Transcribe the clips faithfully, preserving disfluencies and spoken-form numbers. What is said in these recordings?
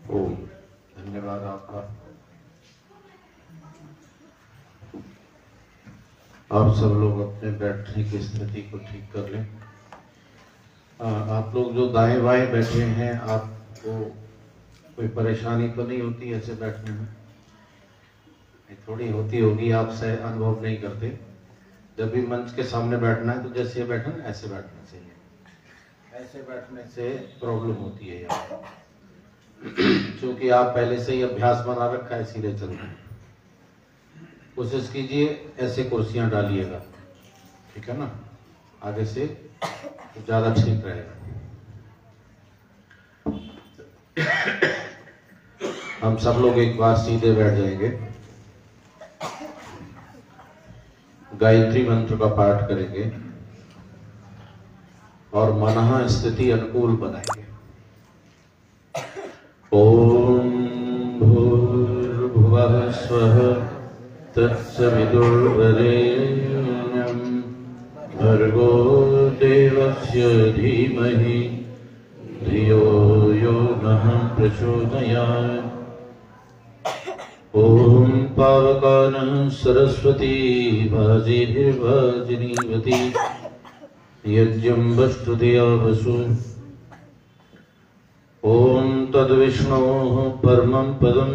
ओम धन्यवाद आपका। आप सब लोग अपने बैठने की स्थिति को ठीक कर लें। आ, आप लोग जो दाएं बाएं बैठे हैं, आपको कोई परेशानी तो नहीं होती ऐसे बैठने में? थोड़ी होती होगी, आप सह अनुभव नहीं करते। जब भी मंच के सामने बैठना है तो जैसे बैठना ऐसे बैठना चाहिए। ऐसे बैठने से प्रॉब्लम होती है यहाँ, क्योंकि आप पहले से ही अभ्यास बना रखा है, इसीलिए चल रहे हैं। कोशिश कीजिए ऐसे कुर्सियां डालिएगा, ठीक है ना, आगे से तो ज्यादा ठीक रहेगा। हम सब लोग एक बार सीधे बैठ जाएंगे, गायत्री मंत्र का पाठ करेंगे और मनः स्थिति अनुकूल बनाएंगे। ओम भूर्भुवः स्वः तत्सवितुर्वरेण्यं भर्गो देवस्य धीमहि धियो यो नः प्रचोदयात्। ओम पावकानः सरस्वती भाजिभिर्भाजिनीवती यज्ञं वस्तुतया वसु। ओम तद्विष्णोः परमं पदं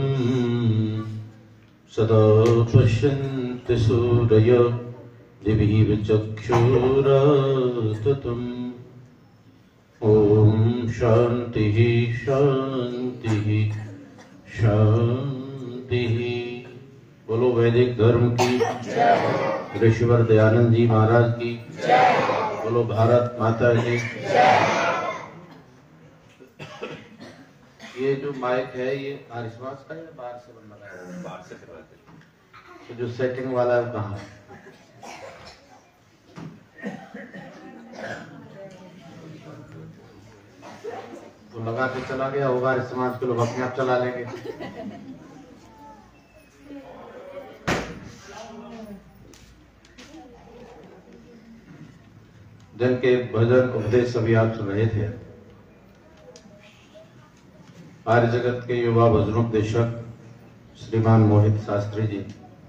सदा पश्यन्ति सूरयो दिभिः चक्षुराततम्। ओम शांतिः शांतिः शांतिः। बोलो वैदिक धर्म की जय। ऋषिवर दयानंद जी महाराज की जय। बोलो भारत माता की जय। ये जो माइक है ये आरिसवास का या बाहर से बन रहा है? बाहर से करवाते हैं। तो जो सेटिंग वाला है कहाँ है? तो लगा के चला गया होगा, समाज के लोग अपने आप चला लेंगे। जन के भजन उपदेश सभी आप सुन रहे थे। आर्य जगत के युवा भजनोपदेशक श्रीमान मोहित शास्त्री जी,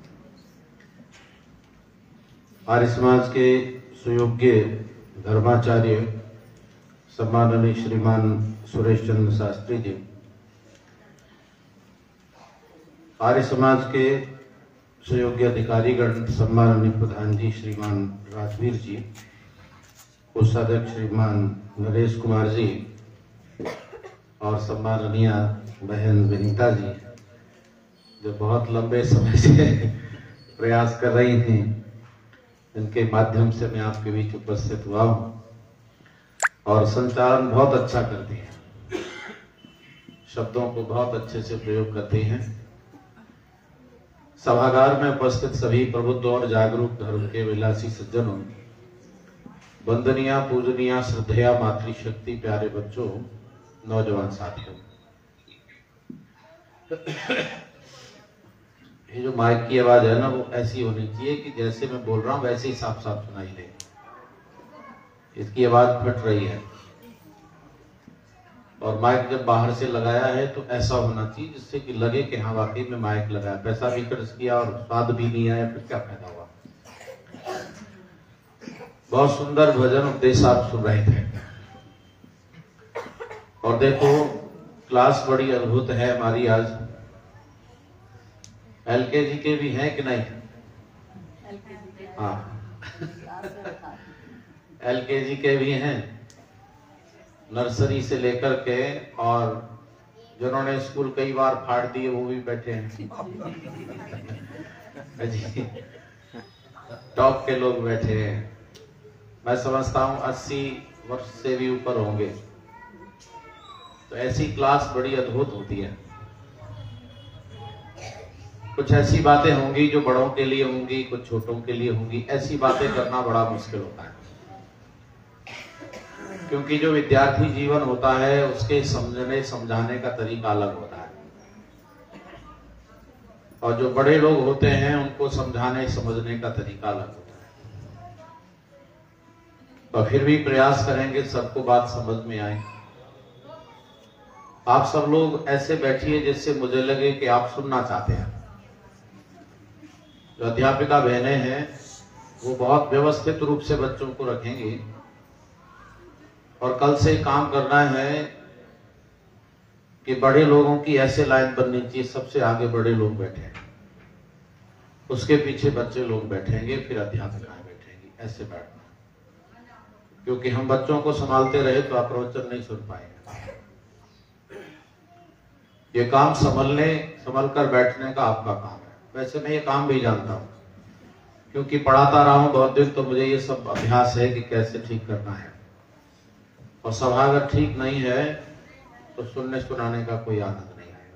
आर्य समाज के सुयोग्य धर्माचार्य सम्माननीय श्रीमान सुरेश चंद्र शास्त्री जी, आर्य समाज के सुयोग्य अधिकारीगण सम्माननीय प्रधान जी श्रीमान राजवीर जी, कोषाध्यक्ष श्रीमान नरेश कुमार जी और सम्माननीय बहन विनीता जी, जो बहुत लंबे समय से प्रयास कर रही थी, इनके माध्यम से मैं आपके बीच उपस्थित हुआ हूँ और संचालन बहुत अच्छा करती हैं, शब्दों को बहुत अच्छे से प्रयोग करती हैं। सभागार में उपस्थित सभी प्रबुद्ध और जागरूक धर्म के विलासी सज्जनों, वंदनीय पूजनीय श्रद्धेया मातृशक्ति प्यारे बच्चों, नौजवान साथियों, ये जो माइक की आवाज है ना, वो ऐसी होनी चाहिए कि जैसे मैं बोल रहा हूं वैसे ही साफ साफ सुनाई दे। इसकी आवाज फट रही है और माइक जब बाहर से लगाया है तो ऐसा होना चाहिए जिससे कि लगे कि हाँ वाकई में माइक लगाया। पैसा भी खर्च किया और स्वाद भी नहीं आया, फिर क्या फायदा हुआ। बहुत सुंदर भजन उपदेश आप सुन रहे थे और देखो क्लास बड़ी अद्भुत है हमारी आज। एलकेजी के भी हैं कि नहीं? हाँ एलकेजी के भी हैं, नर्सरी से लेकर के, और जिन्होंने स्कूल कई बार फाड़ दिए वो भी बैठे हैं जी, टॉप के लोग बैठे हैं। मैं समझता हूं अस्सी वर्ष से भी ऊपर होंगे। तो ऐसी क्लास बड़ी अद्भुत होती है। कुछ ऐसी बातें होंगी जो बड़ों के लिए होंगी, कुछ छोटों के लिए होंगी। ऐसी बातें करना बड़ा मुश्किल होता है, क्योंकि जो विद्यार्थी जीवन होता है उसके समझने समझाने का तरीका अलग होता है, और जो बड़े लोग होते हैं उनको समझाने समझने का तरीका अलग होता है। तो फिर भी प्रयास करेंगे सबको बात समझ में आए। आप सब लोग ऐसे बैठिए जिससे मुझे लगे कि आप सुनना चाहते हैं। जो अध्यापिका बहनें हैं वो बहुत व्यवस्थित रूप से बच्चों को रखेंगी और कल से काम करना है कि बड़े लोगों की ऐसे लाइन बननी चाहिए, सबसे आगे बड़े लोग बैठे, उसके पीछे बच्चे लोग बैठेंगे, फिर अध्यापिकाएं बैठेंगी, ऐसे बैठना। क्योंकि हम बच्चों को संभालते रहे तो आप प्रवचन नहीं सुन पाएंगे। ये काम संभलने संभल कर बैठने का आपका काम है। वैसे मैं ये काम भी जानता हूं क्योंकि पढ़ाता रहा हूं बहुत दिन, तो मुझे ये सब अभ्यास है कि कैसे ठीक करना है। और सभा अगर ठीक नहीं है तो सुनने सुनाने का कोई आनंद नहीं आएगा।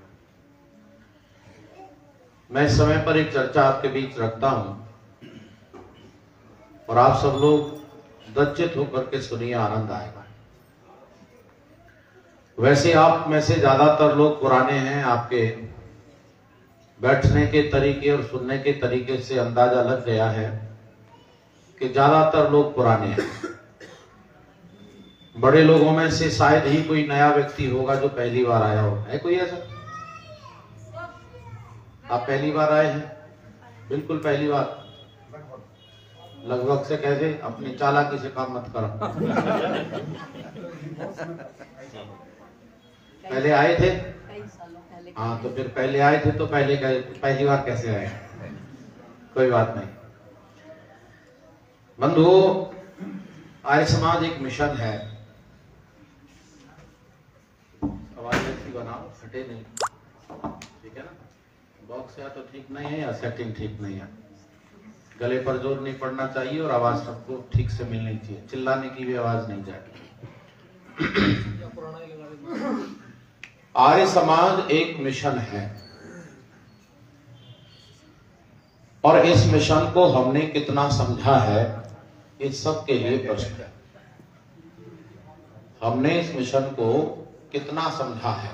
मैं समय पर एक चर्चा आपके बीच रखता हूं और आप सब लोग लज्जित होकर के सुनिए, आनंद आएगा। वैसे आप में से ज्यादातर लोग पुराने हैं, आपके बैठने के तरीके और सुनने के तरीके से अंदाजा लग गया है कि ज्यादातर लोग पुराने हैं। बड़े लोगों में से शायद ही कोई नया व्यक्ति होगा जो पहली बार आया हो। है कोई ऐसा? आप पहली बार आए हैं? बिल्कुल पहली बार? लगभग से कैसे? अपनी चालाकी से काम मत करो। पहले आए थे? हाँ, तो फिर पहले आए थे तो पहले पहली बार कैसे आए? कोई बात नहीं। बंधुओं, आर्य समाज एक मिशन है। आवाज ऐसी बनाओ, फटे नहीं, ठीक है ना? बॉक्स या तो ठीक नहीं है या सेटिंग ठीक नहीं है। गले पर जोर नहीं पड़ना चाहिए और आवाज सबको ठीक से मिलनी चाहिए। चिल्लाने की भी आवाज नहीं जाएगी। आर्य समाज एक मिशन है और इस मिशन को हमने कितना समझा है, इस सब के लिए प्रश्न है। हमने इस मिशन को कितना समझा है,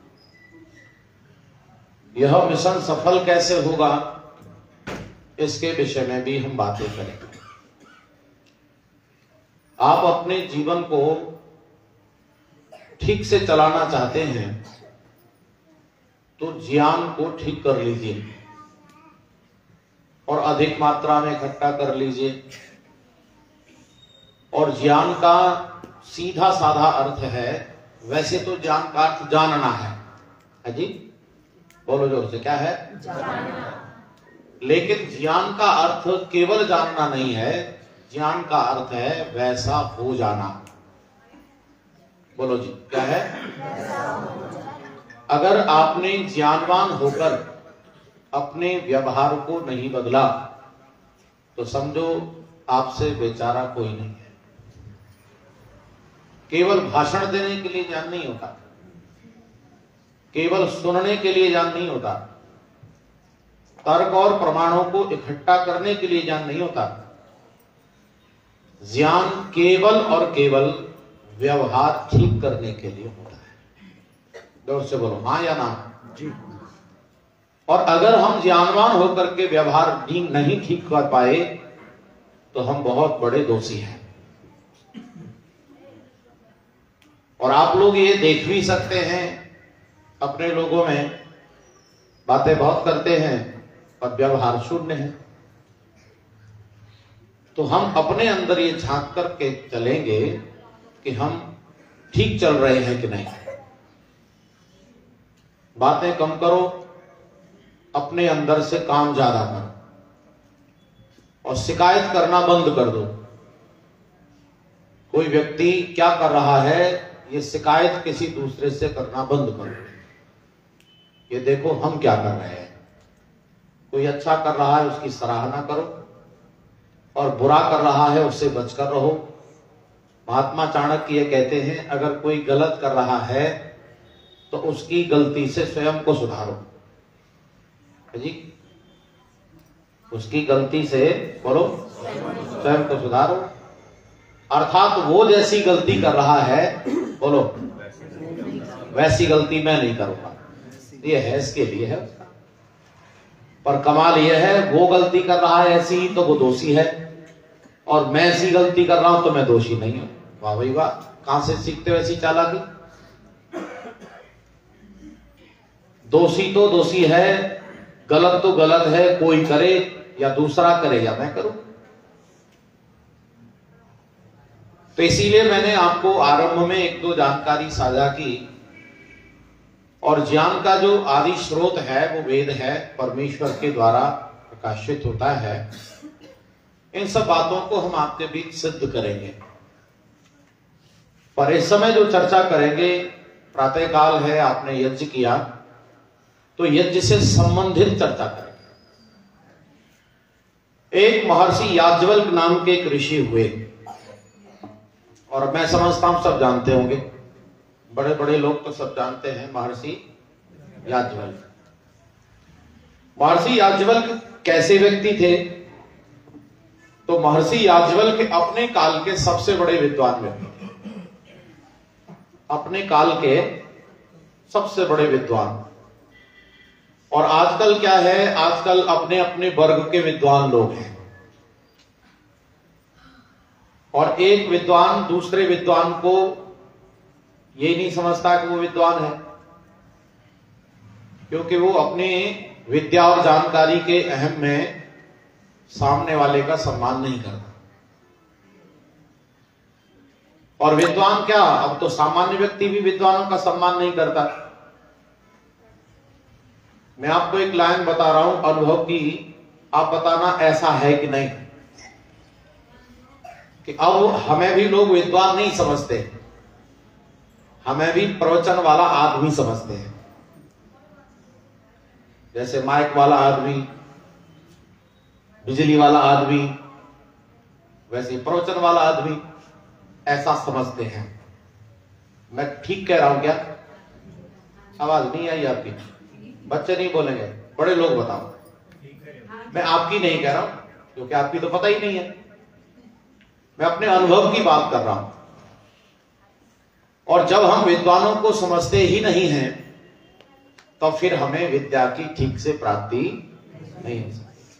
यह मिशन सफल कैसे होगा, इसके विषय में भी हम बातें करेंगे। आप अपने जीवन को ठीक से चलाना चाहते हैं तो ज्ञान को ठीक कर लीजिए और अधिक मात्रा में इकट्ठा कर लीजिए। और ज्ञान का सीधा साधा अर्थ है, वैसे तो ज्ञान का अर्थ जानना है, है जी? बोलो जोर से, क्या है? जानना। लेकिन ज्ञान का अर्थ केवल जानना नहीं है, ज्ञान का अर्थ है वैसा हो जाना। बोलो जी, क्या है? अगर आपने ज्ञानवान होकर अपने व्यवहार को नहीं बदला तो समझो आपसे बेचारा कोई नहीं है। केवल भाषण देने के लिए ज्ञान नहीं होता, केवल सुनने के लिए ज्ञान नहीं होता, तर्क और प्रमाणों को इकट्ठा करने के लिए ज्ञान नहीं होता। ज्ञान केवल और केवल व्यवहार ठीक करने के लिए होता है। जोर से बोलो, हाँ या ना? जी। और अगर हम ज्ञानवान होकर के व्यवहार नहीं ठीक कर पाए तो हम बहुत बड़े दोषी हैं। और आप लोग ये देख भी सकते हैं, अपने लोगों में बातें बहुत करते हैं और व्यवहार शून्य है। तो हम अपने अंदर ये झांक करके चलेंगे कि हम ठीक चल रहे हैं कि नहीं। बातें कम करो, अपने अंदर से काम ज्यादा करो और शिकायत करना बंद कर दो। कोई व्यक्ति क्या कर रहा है, ये शिकायत किसी दूसरे से करना बंद करो। ये देखो हम क्या कर रहे हैं। कोई अच्छा कर रहा है उसकी सराहना करो और बुरा कर रहा है उससे बचकर रहो। महात्मा चाणक्य ये कहते हैं, अगर कोई गलत कर रहा है तो उसकी गलती से स्वयं को सुधारो। जी, उसकी गलती से बोलो स्वयं को सुधारो। अर्थात वो जैसी गलती कर रहा है, बोलो वैसी गलती मैं नहीं करूंगा। ये है, इसके लिए है उसका। पर कमाल ये है, वो गलती कर रहा है ऐसी तो वो दोषी है और मैं ऐसी गलती कर रहा हूं तो मैं दोषी नहीं हूं। वाह भाई वाह, कहां से सीखते हो ऐसी चालाकी? दोषी तो दोषी है, गलत तो गलत है, कोई करे या दूसरा करे या मैं करूं। तो इसीलिए मैंने आपको आरंभ में एक दो जानकारी साझा की। और ज्ञान का जो आदि स्रोत है वो वेद है, परमेश्वर के द्वारा प्रकाशित होता है। इन सब बातों को हम आपके बीच सिद्ध करेंगे। पर इस समय जो चर्चा करेंगे, प्रातःकाल है, आपने यज्ञ किया, तो यज्ञ से संबंधित चर्चा करेंगे। एक महर्षि याज्ञवल्क्य नाम के एक ऋषि हुए, और मैं समझता हूं सब जानते होंगे, बड़े बड़े लोग तो सब जानते हैं महर्षि याज्ञवल्क्य। महर्षि याज्ञवल्क्य कैसे व्यक्ति थे? तो महर्षि याज्ञवल्क्य अपने काल के सबसे बड़े विद्वान व्यक्ति थे, अपने काल के सबसे बड़े विद्वान। और आजकल क्या है, आजकल अपने अपने वर्ग के विद्वान लोग हैं, और एक विद्वान दूसरे विद्वान को ये नहीं समझता कि वो विद्वान है, क्योंकि वो अपने विद्या और जानकारी के अहम में सामने वाले का सम्मान नहीं करता। और विद्वान क्या, अब तो सामान्य व्यक्ति भी विद्वानों का सम्मान नहीं करता। मैं आपको एक लाइन बता रहा हूं अनुभव की, आप बताना ऐसा है कि नहीं, कि अब हमें भी लोग विद्वान नहीं समझते, हमें भी प्रवचन वाला आदमी समझते हैं। जैसे माइक वाला आदमी, बिजली वाला आदमी, वैसे प्रवचन वाला आदमी ऐसा समझते हैं। मैं ठीक कह रहा हूं क्या? आवाज नहीं आई आपकी? बच्चे नहीं बोलेंगे, बड़े लोग बताओ। मैं आपकी नहीं कह रहा हूं, क्योंकि आपकी तो पता ही नहीं है, मैं अपने अनुभव की बात कर रहा हूं। और जब हम विद्वानों को समझते ही नहीं हैं, तो फिर हमें विद्या की ठीक से प्राप्ति नहीं हो सकती।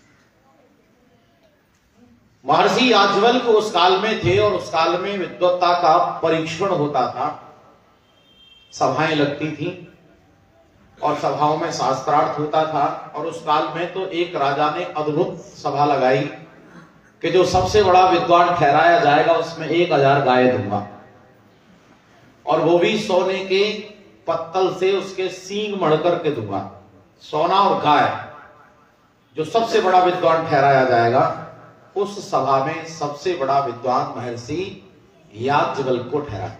महर्षि याज्ञवल्क्य उस काल में थे, और उस काल में विद्वत्ता का परीक्षण होता था, सभाएं लगती थी, और सभाओं में शास्त्रार्थ होता था। और उस काल में तो एक राजा ने अद्भुत सभा लगाई कि जो सबसे बड़ा विद्वान ठहराया जाएगा उसमें एक हजार गाय दूंगा, और वो भी सोने के पत्तल से उसके सींग मढ़ करके दूंगा। सोना और गाय, जो सबसे बड़ा विद्वान ठहराया जाएगा, उस सभा में सबसे बड़ा विद्वान महर्षि याज्ञवल्क्य को ठहराया।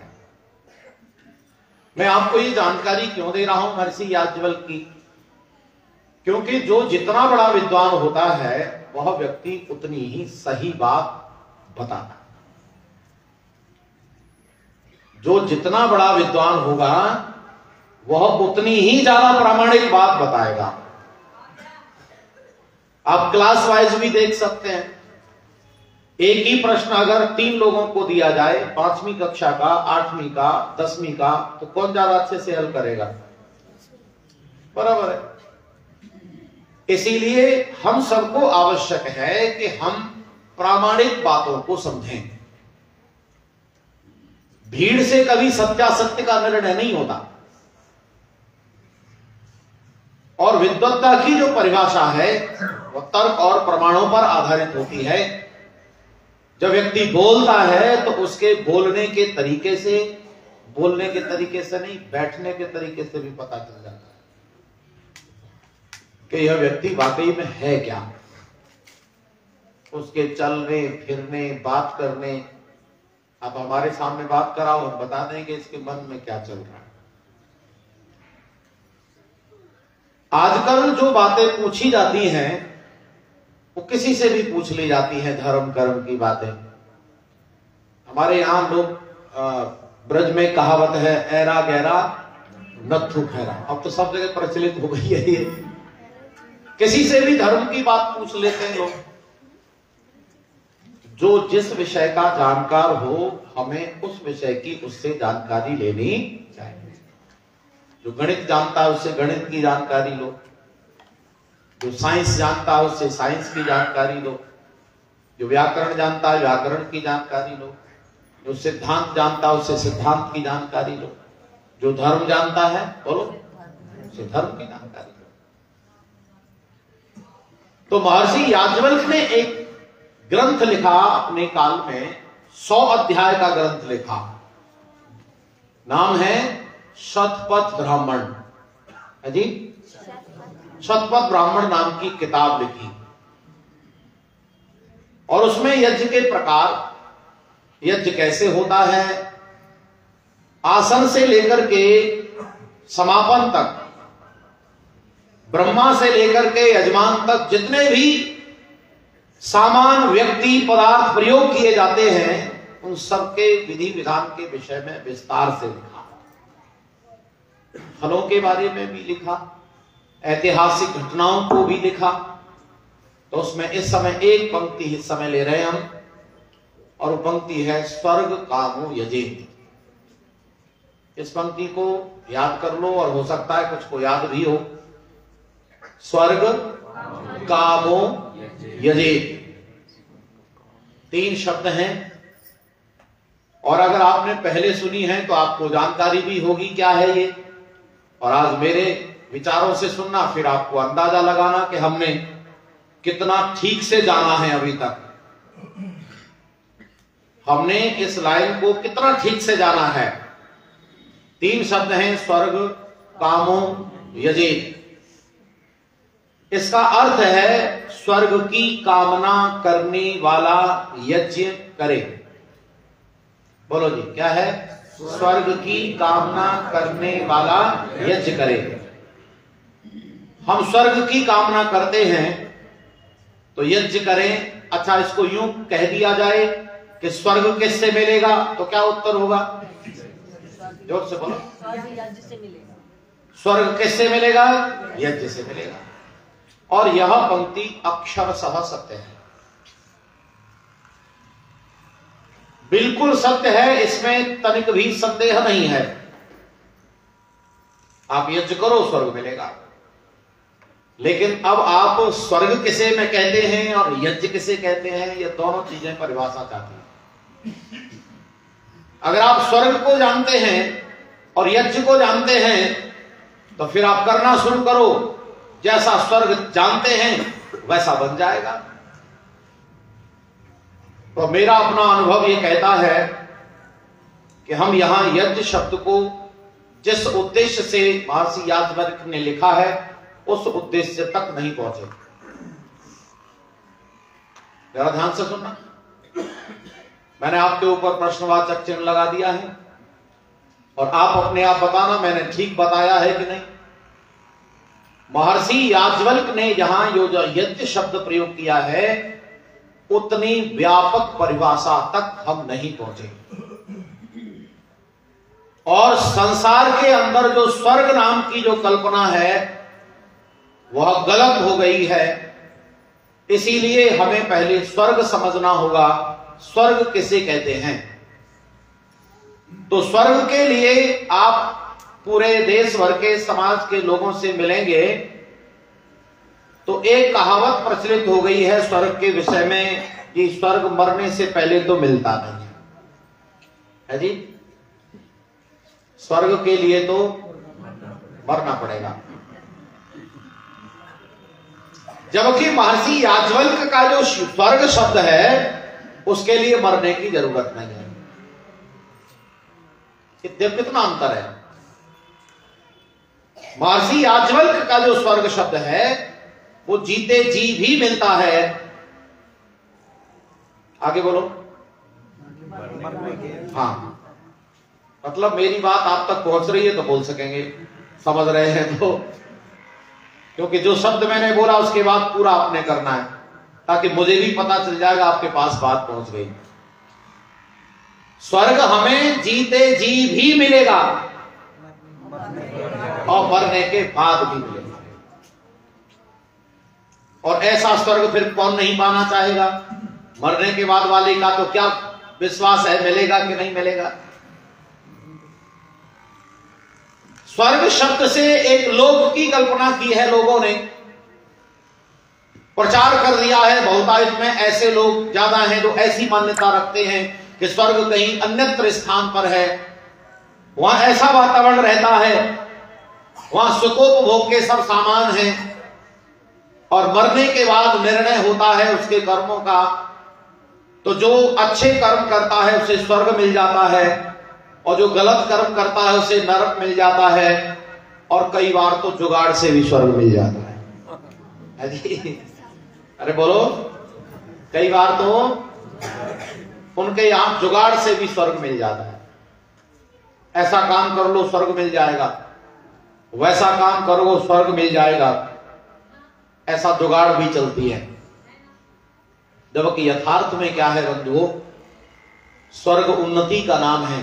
मैं आपको ये जानकारी क्यों दे रहा हूं महर्षि याज्ञवल्क्य की? क्योंकि जो जितना बड़ा विद्वान होता है वह व्यक्ति उतनी ही सही बात बताता है। जो जितना बड़ा विद्वान होगा वह उतनी ही ज्यादा प्रामाणिक बात बताएगा। आप क्लास वाइज भी देख सकते हैं, एक ही प्रश्न अगर तीन लोगों को दिया जाए, पांचवी कक्षा का, आठवीं का, दसवीं का, तो कौन ज्यादा अच्छे से हल करेगा? बराबर है। इसीलिए हम सबको आवश्यक है कि हम प्रामाणिक बातों को समझें। भीड़ से कभी सत्यासत्य का निर्णय नहीं होता। और विद्वत्ता की जो परिभाषा है वह तर्क और प्रमाणों पर आधारित होती है। जब व्यक्ति बोलता है तो उसके बोलने के तरीके से, बोलने के तरीके से नहीं, बैठने के तरीके से भी पता चल जाता है कि यह व्यक्ति वाकई में है क्या। उसके चलने फिरने, बात करने, आप हमारे सामने बात कराओ, हम बता देंगे इसके मन में क्या चल रहा है। आजकल जो बातें पूछी जाती हैं वो किसी से भी पूछ ली जाती हैं, धर्म कर्म की बातें। हमारे यहां लोग, ब्रज में कहावत है, ऐरा गहरा नत्थु खैरा। अब तो सब जगह प्रचलित हो गई है ये, किसी से भी धर्म की बात पूछ लेते हैं लोग। जो जिस विषय का जानकार हो, हमें उस विषय की उससे जानकारी लेनी चाहिए। जो गणित जानता है उससे गणित की जानकारी लो, जो साइंस जानता है उससे साइंस की जानकारी लो, जो व्याकरण जानता है व्याकरण की जानकारी लो, जो सिद्धांत जानता है उससे सिद्धांत की जानकारी लो, जो धर्म जानता है, बोलो, से धर्म की जानकारी। तो महर्षि याज्ञवल्क्य ने एक ग्रंथ लिखा अपने काल में, सौ अध्याय का ग्रंथ लिखा, नाम है शतपथ ब्राह्मण। है जी, शतपथ ब्राह्मण नाम की किताब लिखी और उसमें यज्ञ के प्रकार, यज्ञ कैसे होता है, आसन से लेकर के समापन तक, ब्रह्मा से लेकर के यजमान तक जितने भी सामान, व्यक्ति, पदार्थ प्रयोग किए जाते हैं, उन सबके विधि विधान के विषय में विस्तार से लिखा। फलों के बारे में भी लिखा, ऐतिहासिक घटनाओं को भी लिखा। तो उसमें इस समय एक पंक्ति इस समय ले रहे हैं हम, और वो पंक्ति है स्वर्ग कामो यजेत। इस पंक्ति को याद कर लो, और हो सकता है कुछ को याद भी हो। स्वर्ग कामो यजेत, तीन शब्द हैं, और अगर आपने पहले सुनी है तो आपको जानकारी भी होगी क्या है ये, और आज मेरे विचारों से सुनना, फिर आपको अंदाजा लगाना कि हमने कितना ठीक से जाना है अभी तक, हमने इस लाइन को कितना ठीक से जाना है। तीन शब्द हैं, स्वर्ग कामो यजेत। इसका अर्थ है स्वर्ग की कामना करने वाला यज्ञ करे। बोलो जी, क्या है? स्वर्ग की कामना करने वाला यज्ञ करे। हम स्वर्ग की कामना करते हैं तो यज्ञ करें। अच्छा, इसको यूं कह दिया जाए कि स्वर्ग किससे मिलेगा, तो क्या उत्तर होगा? जोर से बोलो। स्वर्ग किससे मिलेगा? यज्ञ से मिलेगा। और यह पंक्ति अक्षरशः सत्य है, बिल्कुल सत्य है, इसमें तनिक भी संदेह नहीं है। आप यज्ञ करो, स्वर्ग मिलेगा। लेकिन अब आप स्वर्ग किसे में कहते हैं और यज्ञ किसे कहते हैं, ये दोनों चीजें परिभाषा चाहती हैं। अगर आप स्वर्ग को जानते हैं और यज्ञ को जानते हैं तो फिर आप करना शुरू करो, जैसा स्वर्ग जानते हैं वैसा बन जाएगा। तो मेरा अपना अनुभव ये कहता है कि हम यहां यज्ञ शब्द को जिस उद्देश्य से महर्षि याज्ञवल्क्य ने लिखा है, उस उद्देश्य तक नहीं पहुंचे। जरा ध्यान से सुनना, मैंने आपके ऊपर प्रश्नवाचक चिन्ह लगा दिया है और आप अपने आप बताना मैंने ठीक बताया है कि नहीं। महर्षि याज्ञवल्क्य ने जहां यो जो यज्ञ शब्द प्रयोग किया है, उतनी व्यापक परिभाषा तक हम नहीं पहुंचे। और संसार के अंदर जो स्वर्ग नाम की जो कल्पना है वह गलत हो गई है। इसीलिए हमें पहले स्वर्ग समझना होगा, स्वर्ग किसे कहते हैं। तो स्वर्ग के लिए आप पूरे देश भर के समाज के लोगों से मिलेंगे तो एक कहावत प्रचलित हो गई है स्वर्ग के विषय में कि स्वर्ग मरने से पहले तो मिलता नहीं है जी, स्वर्ग के लिए तो मरना पड़ेगा। जबकि महर्षि याज्ञवल्क्य का जो स्वर्ग शब्द है उसके लिए मरने की जरूरत नहीं है। कितना अंतर है। महर्षि याज्ञवल्क्य का जो स्वर्ग शब्द है वो जीते जी भी मिलता है। आगे बोलो। हाँ, मतलब मेरी बात आप तक पहुंच रही है तो बोल सकेंगे, समझ रहे हैं तो, क्योंकि जो शब्द मैंने बोला उसके बाद पूरा आपने करना है ताकि मुझे भी पता चल जाएगा आपके पास बात पहुंच गई। स्वर्ग हमें जीते जी भी मिलेगा और मरने के बाद भी मिलेगा। और ऐसा स्वर्ग फिर कौन नहीं पाना चाहेगा। मरने के बाद वाले का तो क्या विश्वास है, मिलेगा कि नहीं मिलेगा। स्वर्ग शब्द से एक लोक की कल्पना की है लोगों ने, प्रचार कर दिया है। बहुतायत में ऐसे लोग ज्यादा हैं जो ऐसी मान्यता रखते हैं कि स्वर्ग कहीं अन्यत्र स्थान पर है, वहां ऐसा वातावरण रहता है वहां सुखोपभोग के सब सामान हैं, और मरने के बाद निर्णय होता है उसके कर्मों का। तो जो अच्छे कर्म करता है उसे स्वर्ग मिल जाता है, और जो गलत कर्म करता है उसे नरक मिल जाता है, और कई बार तो जुगाड़ से भी स्वर्ग मिल जाता है। अरे बोलो, कई बार तो उनके यहां जुगाड़ से भी स्वर्ग मिल जाता है। ऐसा काम कर लो स्वर्ग मिल जाएगा, वैसा काम करो स्वर्ग मिल जाएगा, ऐसा जुगाड़ भी चलती है। जबकि यथार्थ में क्या है बंधुओं, स्वर्ग उन्नति का नाम है,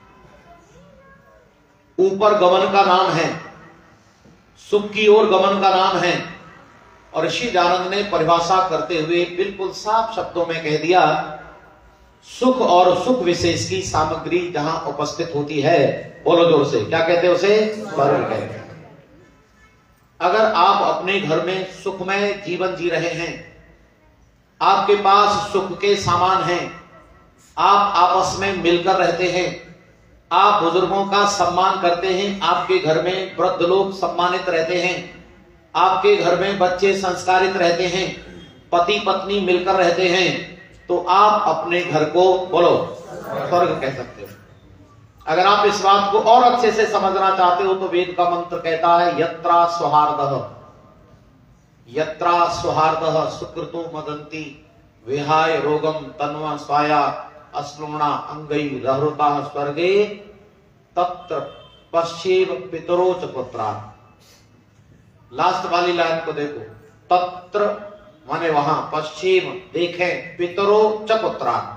ऊपर गमन का नाम है, सुख की ओर गमन का नाम है। और ऋषि दयानंद ने परिभाषा करते हुए बिल्कुल साफ शब्दों में कह दिया, सुख और सुख विशेष की सामग्री जहां उपस्थित होती है, बोलो जोर से, क्या कहते हैं उसे? स्वर्ग कहते हैं। अगर आप अपने घर में सुखमय जीवन जी रहे हैं, आपके पास सुख के सामान हैं, आप आपस में मिलकर रहते हैं, आप बुजुर्गों का सम्मान करते हैं, आपके घर में वृद्ध लोग सम्मानित रहते हैं, आपके घर में बच्चे संस्कारित रहते हैं, पति पत्नी मिलकर रहते हैं, तो आप अपने घर को बोलो स्वर्ग कह सकते हो। अगर आप इस बात को और अच्छे से समझना चाहते हो तो वेद का मंत्र कहता है, यत्रा सौहार्दः यत्रा सौहार्दः सुकृतो मदन्ति विहाय रोगम तन्वा स्वाया अश्नुणा अंगई रहृता स्वर्गे तत्र पश्चिम पितरो च पुत्रा। लास्ट वाली लाइन को देखो, तत्र माने वहां, पश्चिम देखें, पितरो च पुत्रान,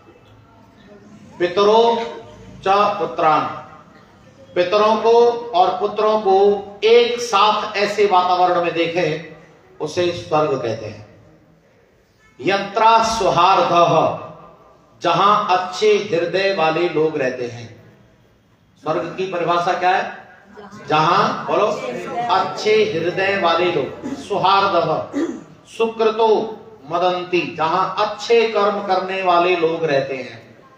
पितरो च पुत्रान, पितरों को और पुत्रों को एक साथ ऐसे वातावरण में देखें, उसे स्वर्ग कहते हैं। यत्रा सौहार्दः, जहां अच्छे हृदय वाले लोग रहते हैं। स्वर्ग की परिभाषा क्या है? जहां बोलो अच्छे हृदय वाले लोग, सौहार्दः सुकृतो मदन्ति, जहां अच्छे कर्म करने वाले लोग रहते हैं,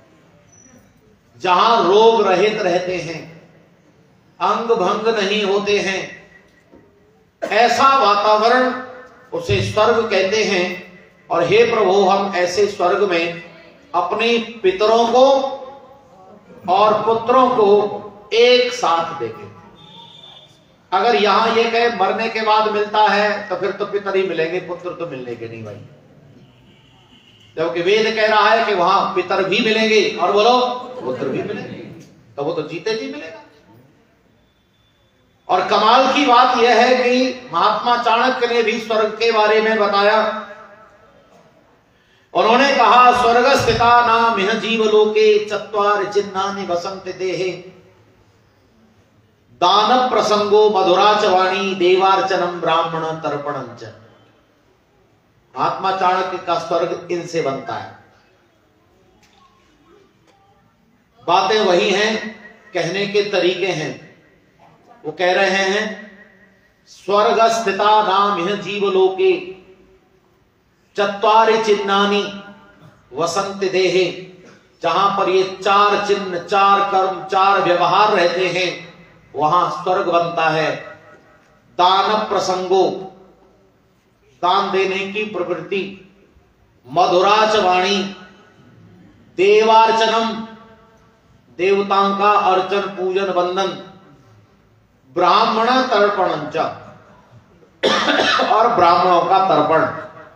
जहां रोग रहित रहते हैं, अंग भंग नहीं होते हैं, ऐसा वातावरण उसे स्वर्ग कहते हैं। और हे प्रभु, हम ऐसे स्वर्ग में अपने पितरों को और पुत्रों को एक साथ देखें। अगर यहां ये कहे मरने के बाद मिलता है तो फिर तो पितर ही मिलेंगे, पुत्र तो मिलने के नहीं भाई। जबकि वेद कह रहा है कि वहां पितर भी मिलेंगे और बोलो पुत्र भी मिलेंगे, तो वो तो जीते जी मिलेगा। और कमाल की बात यह है कि महात्मा चाणक्य ने भी स्वर्ग के बारे में बताया। उन्होंने कहा, स्वर्ग स्थिता नाम यह जीवलोके चत्वार चिन्हानि वसन्ति देहे दान प्रसंगो मधुराच वाणी देवार्चनम ब्राह्मण तर्पणं च। महात्मा चाणक्य का स्वर्ग इनसे बनता है। बातें वही हैं, कहने के तरीके हैं। वो कह रहे हैं, स्वर्ग स्थिता नाम यह जीवलोके चत्वारि चिन्हानि वसन्ति देहे, जहां पर ये चार चिन्ह, चार कर्म, चार व्यवहार रहते हैं, वहां स्वर्ग बनता है। दान प्रसंगो, दान देने की प्रवृत्ति, मधुराच वाणी, देवार्चनम, देवताओं का अर्चन पूजन वंदन, ब्राह्मण तर्पणं च, और ब्राह्मणों का तर्पण।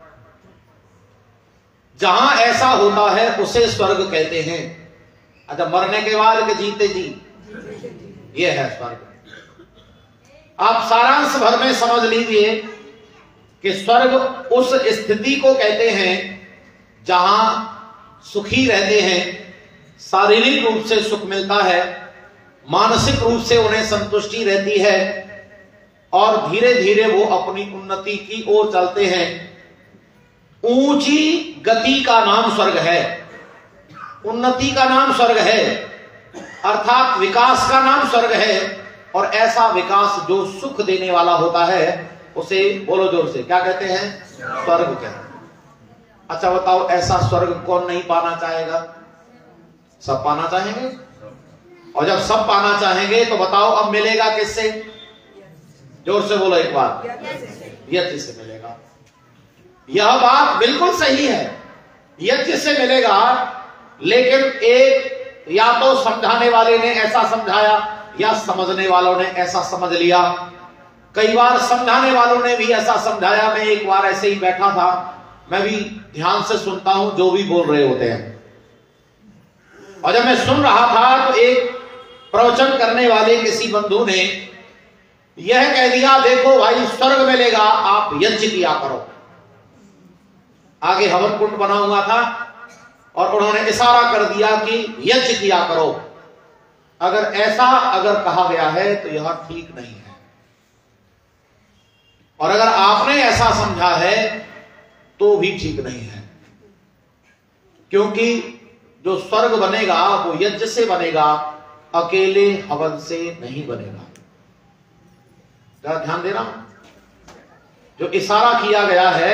जहां ऐसा होता है उसे स्वर्ग कहते हैं। अच्छा, मरने के बाद के जीते जी, ये है स्वर्ग। आप सारांश भर में समझ लीजिए कि स्वर्ग उस स्थिति को कहते हैं जहां सुखी रहते हैं, शारीरिक रूप से सुख मिलता है, मानसिक रूप से उन्हें संतुष्टि रहती है, और धीरे धीरे वो अपनी उन्नति की ओर चलते हैं। ऊंची गति का नाम स्वर्ग है, उन्नति का नाम स्वर्ग है, अर्थात विकास का नाम स्वर्ग है। और ऐसा विकास जो सुख देने वाला होता है उसे बोलो जोर से, क्या कहते हैं? स्वर्ग कहते हैं। अच्छा बताओ, ऐसा स्वर्ग कौन नहीं पाना चाहेगा? सब पाना चाहेंगे। और जब सब पाना चाहेंगे तो बताओ अब मिलेगा किससे? जोर से बोलो एक बार, यज्ञ से मिलेगा। यह बात बिल्कुल सही है, यज्ञ से मिलेगा। लेकिन एक या तो समझाने वाले ने ऐसा समझाया या समझने वालों ने ऐसा समझ लिया। कई बार समझाने वालों ने भी ऐसा समझाया। मैं एक बार ऐसे ही बैठा था, मैं भी ध्यान से सुनता हूं जो भी बोल रहे होते हैं, और जब मैं सुन रहा था तो एक प्रवचन करने वाले किसी बंधु ने यह कह दिया, देखो भाई स्वर्ग मिलेगा, आप यज्ञ किया करो। आगे हवन कुंड बना हुआ था और उन्होंने इशारा कर दिया कि यज्ञ किया करो। अगर ऐसा अगर कहा गया है तो यह ठीक नहीं है, और अगर आपने ऐसा समझा है तो भी ठीक नहीं है, क्योंकि जो स्वर्ग बनेगा वो यज्ञ से बनेगा, अकेले हवन से नहीं बनेगा। जरा ध्यान देना, जो इशारा किया गया है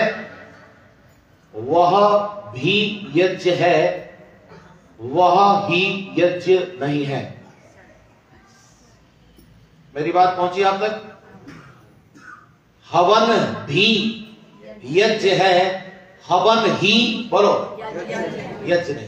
वह भी यज्ञ है, वह ही यज्ञ नहीं है। मेरी बात पहुंची आप तक? हवन भी यज्ञ है, हवन ही बोलो यज्ञ नहीं।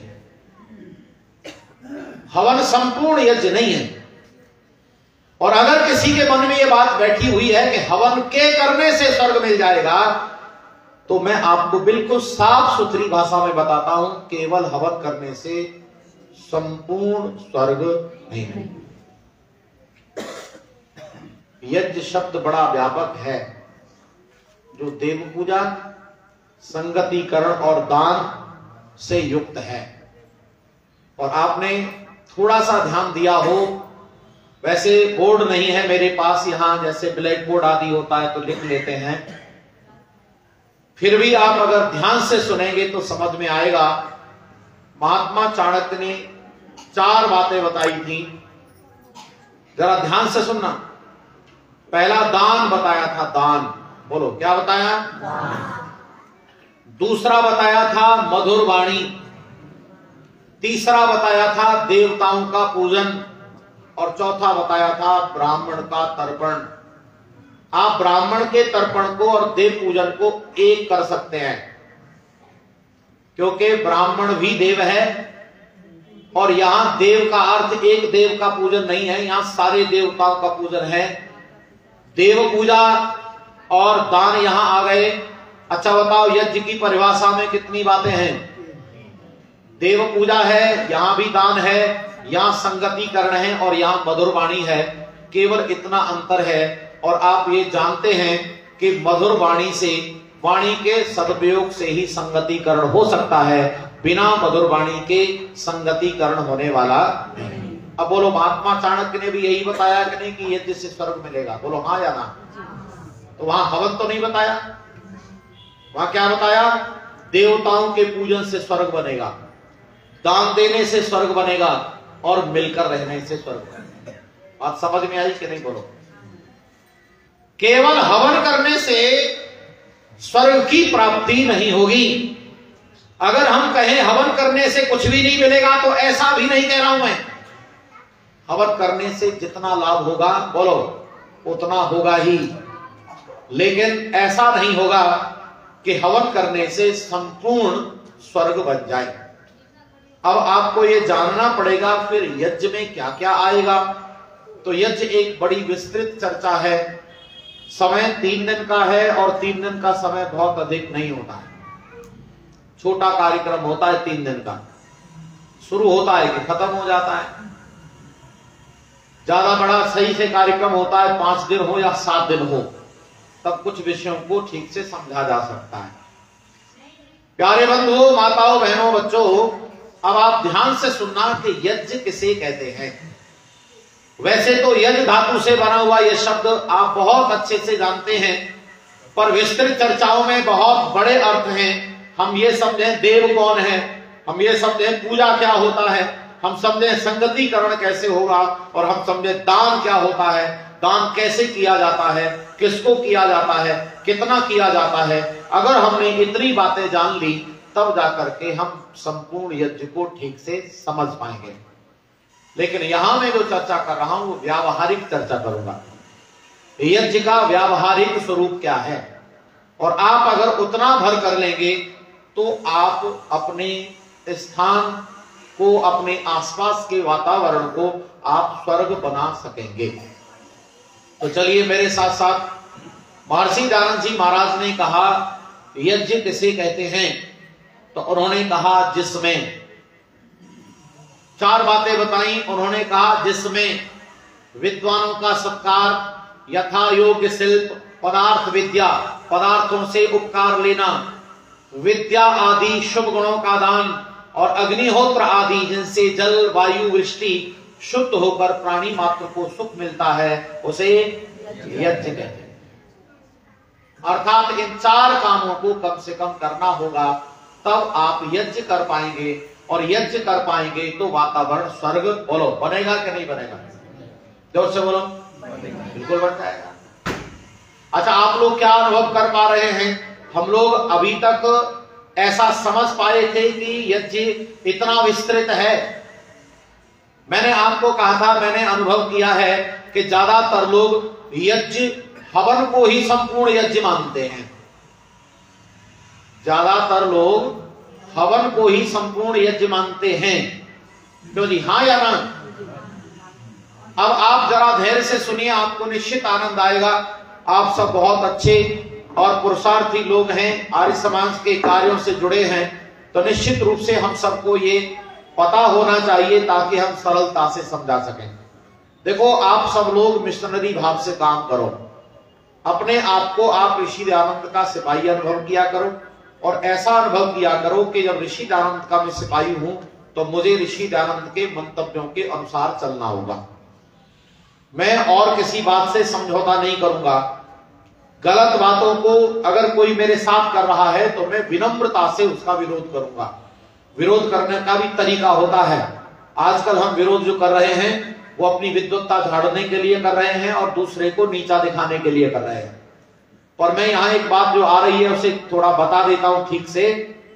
हवन संपूर्ण यज्ञ नहीं है। और अगर किसी के मन में यह बात बैठी हुई है कि हवन के करने से स्वर्ग मिल जाएगा, तो मैं आपको बिल्कुल साफ सुथरी भाषा में बताता हूं, केवल हवन करने से संपूर्ण स्वर्ग नहीं मिलेगा। यज्ञ शब्द बड़ा व्यापक है, जो देव पूजा, संगतिकरण और दान से युक्त है। और आपने थोड़ा सा ध्यान दिया हो, वैसे बोर्ड नहीं है मेरे पास यहां, जैसे ब्लैक बोर्ड आदि होता है तो लिख लेते हैं, फिर भी आप अगर ध्यान से सुनेंगे तो समझ में आएगा। महात्मा चाणक्य ने चार बातें बताई थी, जरा ध्यान से सुनना। पहला दान बताया था, दान बोलो क्या बताया? दूसरा बताया था मधुर वाणी, तीसरा बताया था देवताओं का पूजन, और चौथा बताया था ब्राह्मण का तर्पण। आप ब्राह्मण के तर्पण को और देव पूजन को एक कर सकते हैं, क्योंकि ब्राह्मण भी देव है, और यहां देव का अर्थ एक देव का पूजन नहीं है, यहां सारे देवताओं का पूजन है। देव पूजा और दान यहां आ गए। अच्छा बताओ, यज्ञ की परिभाषा में कितनी बातें हैं? देव पूजा है, यहां भी दान है, यहां संगतिकरण है, और यहां मधुर वाणी है। केवल इतना अंतर है। और आप ये जानते हैं कि मधुर वाणी से, वाणी के सदुपयोग से ही संगतिकरण हो सकता है, बिना मधुर वाणी के संगतिकरण होने वाला नहीं। अब बोलो, महात्मा चाणक्य ने भी यही बताया कि नहीं कि यज्ञ से स्वर्ग मिलेगा? बोलो हाँ या ना? तो वहां हवन तो नहीं बताया, वहां क्या बताया? देवताओं के पूजन से स्वर्ग बनेगा, दान देने से स्वर्ग बनेगा, और मिलकर रहने से स्वर्ग बनेगा। बात समझ में आई कि नहीं? बोलो। केवल हवन करने से स्वर्ग की प्राप्ति नहीं होगी। अगर हम कहें हवन करने से कुछ भी नहीं मिलेगा, तो ऐसा भी नहीं कह रहा हूं मैं। हवन करने से जितना लाभ होगा, बोलो, उतना होगा ही, लेकिन ऐसा नहीं होगा कि हवन करने से संपूर्ण स्वर्ग बन जाए। अब आपको यह जानना पड़ेगा फिर यज्ञ में क्या क्या आएगा। तो यज्ञ एक बड़ी विस्तृत चर्चा है। समय तीन दिन का है, और तीन दिन का समय बहुत अधिक नहीं होता है, छोटा कार्यक्रम होता है। तीन दिन का शुरू होता है कि खत्म हो जाता है। ज्यादा बड़ा सही से कार्यक्रम होता है, पांच दिन हो या सात दिन हो, तब कुछ विषयों को ठीक से समझा जा सकता है। प्यारे बंधुओं, माताओं, बहनों, बच्चों, अब आप ध्यान से सुनना कि यज्ञ किसे कहते हैं। वैसे तो यज्ञ धातु से बना हुआ यह शब्द आप बहुत अच्छे से जानते हैं, पर विस्तृत चर्चाओं में बहुत बड़े अर्थ हैं। हम ये समझें देव कौन है, हम ये समझें पूजा क्या होता है, हम समझें संगतिकरण कैसे होगा, और हम समझें दान क्या होता है, दान कैसे किया जाता है, किसको किया जाता है, कितना किया जाता है। अगर हमने इतनी बातें जान ली, तब जाकर के हम संपूर्ण यज्ञ को ठीक से समझ पाएंगे। लेकिन यहां मैं जो चर्चा कर रहा हूं वो व्यावहारिक चर्चा करूंगा। यज्ञ का व्यावहारिक स्वरूप क्या है। और आप अगर उतना भर कर लेंगे तो आप अपने स्थान को, अपने आसपास के वातावरण को आप स्वर्ग बना सकेंगे। तो चलिए मेरे साथ साथ, महर्षि दयानंद जी महाराज ने कहा यज्ञ किसे कहते हैं, तो उन्होंने कहा जिसमें, चार बातें बताई उन्होंने कहा, जिसमें विद्वानों का सत्कार, यथा योग्य शिल्प, पदार्थ विद्या, पदार्थों से उपकार लेना, विद्या आदि शुभ गुणों का दान, और अग्निहोत्र आदि जिनसे जल वायु वृष्टि शुद्ध होकर प्राणी मात्र को सुख मिलता है, उसे यज्ञ कहते हैं। अर्थात इन चार कामों को कम से कम करना होगा, तब आप यज्ञ कर पाएंगे। और यज्ञ कर पाएंगे तो वातावरण स्वर्ग, बोलो, बनेगा कि नहीं बनेगा? जोर से बोलो, बिल्कुल बन जाएगा। अच्छा, आप लोग क्या अनुभव कर पा रहे हैं? हम लोग अभी तक ऐसा समझ पाए थे कि यज्ञ इतना विस्तृत है। मैंने आपको कहा था, मैंने अनुभव किया है कि ज्यादातर लोग यज्ञ हवन को ही संपूर्ण यज्ञ मानते हैं। ज्यादातर लोग हवन को ही संपूर्ण यज्ञ मानते हैं। क्यों जी, हाँ या ना? अब आप जरा धैर्य से सुनिए, आपको निश्चित आनंद आएगा। आप सब बहुत अच्छे और पुरुषार्थी लोग हैं, आर्य समाज के कार्यों से जुड़े हैं, तो निश्चित रूप से हम सबको ये पता होना चाहिए ताकि हम सरलता से समझा सकें। देखो, आप सब लोग मिशनरी भाव से काम करो। अपने आप को आप ऋषि दयानंद का सिपाही अनुभव किया करो, और ऐसा अनुभव किया करो कि जब ऋषि दयानंद का मैं सिपाही हूं तो मुझे ऋषि दयानंद के मंतव्यों के अनुसार चलना होगा। मैं और किसी बात से समझौता नहीं करूंगा। गलत बातों को अगर कोई मेरे साथ कर रहा है तो मैं विनम्रता से उसका विरोध करूंगा। विरोध करने का भी तरीका होता है। आजकल हम विरोध जो कर रहे हैं वो अपनी विद्वत्ता झाड़ने के लिए कर रहे हैं और दूसरे को नीचा दिखाने के लिए कर रहे हैं। और मैं यहां एक बात जो आ रही है उसे थोड़ा बता देता हूं ठीक से।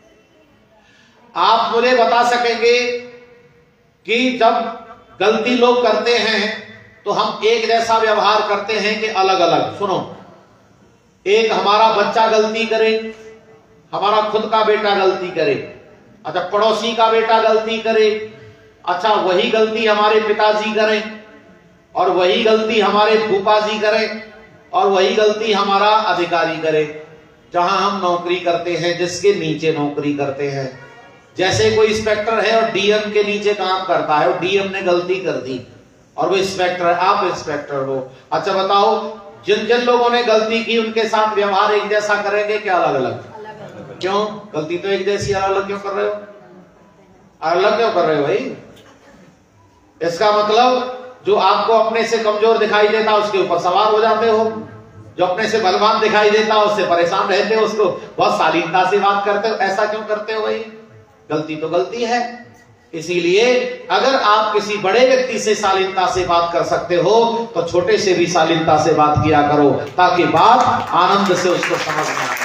आप मुझे बता सकेंगे कि जब गलती लोग करते हैं तो हम एक जैसा व्यवहार करते हैं कि अलग अलग? सुनो, एक हमारा बच्चा गलती करे, हमारा खुद का बेटा गलती करे, अच्छा पड़ोसी का बेटा गलती करे, अच्छा वही गलती हमारे पिताजी करें, और वही गलती हमारे फूफा जी करें, और वही गलती हमारा अधिकारी करे जहां हम नौकरी करते हैं, जिसके नीचे नौकरी करते हैं। जैसे कोई इंस्पेक्टर है और डीएम के नीचे काम करता है, और डीएम ने गलती कर दी और वो इंस्पेक्टर है, आप इंस्पेक्टर हो। अच्छा बताओ, जिन जिन लोगों ने गलती की उनके साथ व्यवहार एक जैसा करेंगे क्या अलग अलग? क्यों? गलती तो एक जैसी, अलग अलग क्यों कर रहे हो? अलग क्यों कर रहे हो भाई? इसका मतलब जो आपको अपने से कमजोर दिखाई देता उसके ऊपर सवार हो जाते हो, जो अपने से बलवान दिखाई देता उससे परेशान रहते हो, उसको बहुत शालीनता से बात करते हो। ऐसा क्यों करते हो भाई? गलती तो गलती है। इसीलिए अगर आप किसी बड़े व्यक्ति से शालीनता से बात कर सकते हो तो छोटे से भी शालीनता से बात किया करो, ताकि बात आनंद से उसको समझ में आए।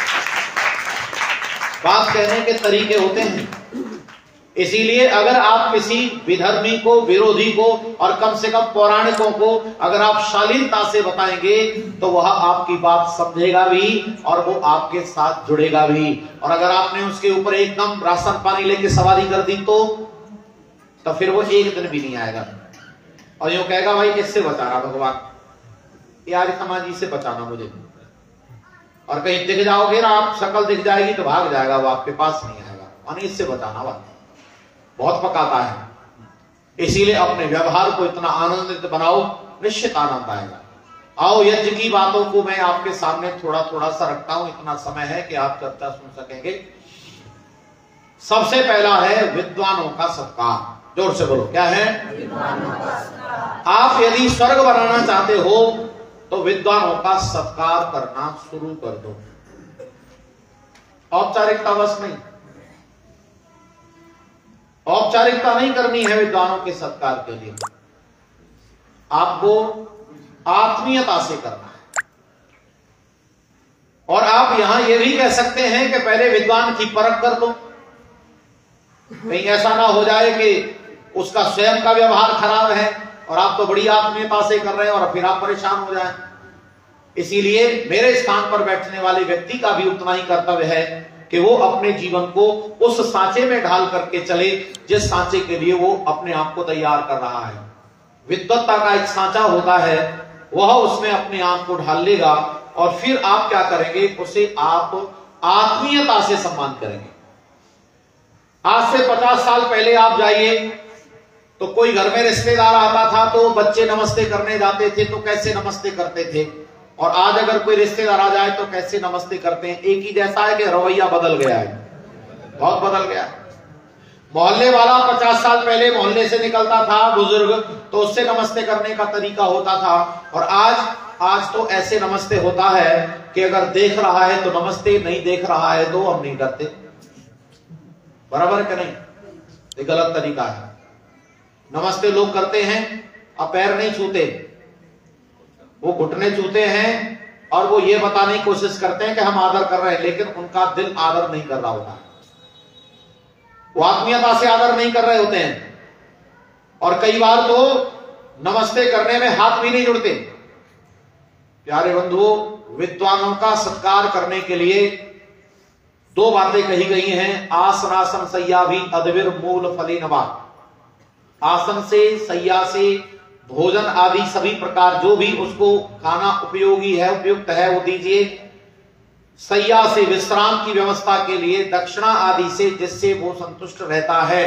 बात कहने के तरीके होते हैं। इसीलिए अगर आप किसी विधर्मी को, विरोधी को, और कम से कम पौराणिकों को अगर आप शालीनता से बताएंगे तो वह आपकी बात समझेगा भी और वो आपके साथ जुड़ेगा भी। और अगर आपने उसके ऊपर एकदम राशन पानी लेके सवारी कर दी तो तो फिर वो एक दिन भी नहीं आएगा और यूं कहेगा भाई किससे बचाना भगवान, ये आर्य समाजी से बचाना मुझे। और कहीं दिख जाओगे ना आप, शक्ल दिख जाएगी तो भाग जाएगा, वो आपके पास नहीं आएगा। और इससे बचाना बात बहुत पकाता है। इसीलिए अपने व्यवहार को इतना आनंदित बनाओ, निश्चित आनंद आएगा। आओ यज्ञ की बातों को मैं आपके सामने थोड़ा थोड़ा सा रखता हूं, इतना समय है कि आप चर्चा सुन सकेंगे। सबसे पहला है विद्वानों का सत्कार। जोर से बोलो, क्या है? आप यदि स्वर्ग बनाना चाहते हो तो विद्वानों का सत्कार करना शुरू कर दो। औपचारिकता बस नहीं, औपचारिकता नहीं करनी है विद्वानों के सत्कार के लिए, आपको आत्मीयता से करना है। और आप यहां यह भी कह सकते हैं कि पहले विद्वान की परख कर लो, कहीं ऐसा ना हो जाए कि उसका स्वयं का व्यवहार खराब है और आप तो बड़ी आत्मीयता से कर रहे हैं और फिर आप परेशान हो जाएं। इसीलिए मेरे स्थान पर बैठने वाले व्यक्ति का भी उतना ही कर्तव्य है कि वो अपने जीवन को उस सांचे में ढाल करके चले जिस सांचे के लिए वो अपने आप को तैयार कर रहा है। विद्वत्ता का एक सांचा होता है, वह उसमें अपने आप को ढाल लेगा और फिर आप क्या करेंगे, उसे आप आत्मीयता से सम्मान करेंगे। आज से पचास साल पहले आप जाइए तो कोई घर में रिश्तेदार आता था तो बच्चे नमस्ते करने जाते थे तो कैसे नमस्ते करते थे, और आज अगर कोई रिश्तेदार आ जाए तो कैसे नमस्ते करते हैं। एक ही जैसा है कि रवैया बदल गया है, बहुत बदल गया है। मोहल्ले वाला पचास साल पहले मोहल्ले से निकलता था बुजुर्ग तो उससे नमस्ते करने का तरीका होता था, और आज आज तो ऐसे नमस्ते होता है कि अगर देख रहा है तो नमस्ते, नहीं देख रहा है तो हम नहीं करते। बराबर कि नहीं? ये गलत तरीका है। नमस्ते लोग करते हैं, अब पैर नहीं छूते, वो घुटने छूते हैं और वो ये बताने की कोशिश करते हैं कि हम आदर कर रहे हैं, लेकिन उनका दिल आदर नहीं कर रहा होता, वो आत्मीयता से आदर नहीं कर रहे होते हैं। और कई बार तो नमस्ते करने में हाथ भी नहीं जुड़ते। प्यारे बंधुओं, विद्वानों का सत्कार करने के लिए दो बातें कही गई हैं। आसनासन सैया भी अद्विर मूल फली नवा। आसन से, सैया से, भोजन आदि सभी प्रकार जो भी उसको खाना उपयोगी है, उपयुक्त है, वो दीजिए। सैया से, विश्राम की व्यवस्था के लिए, दक्षिणा आदि से, जिससे वो संतुष्ट रहता है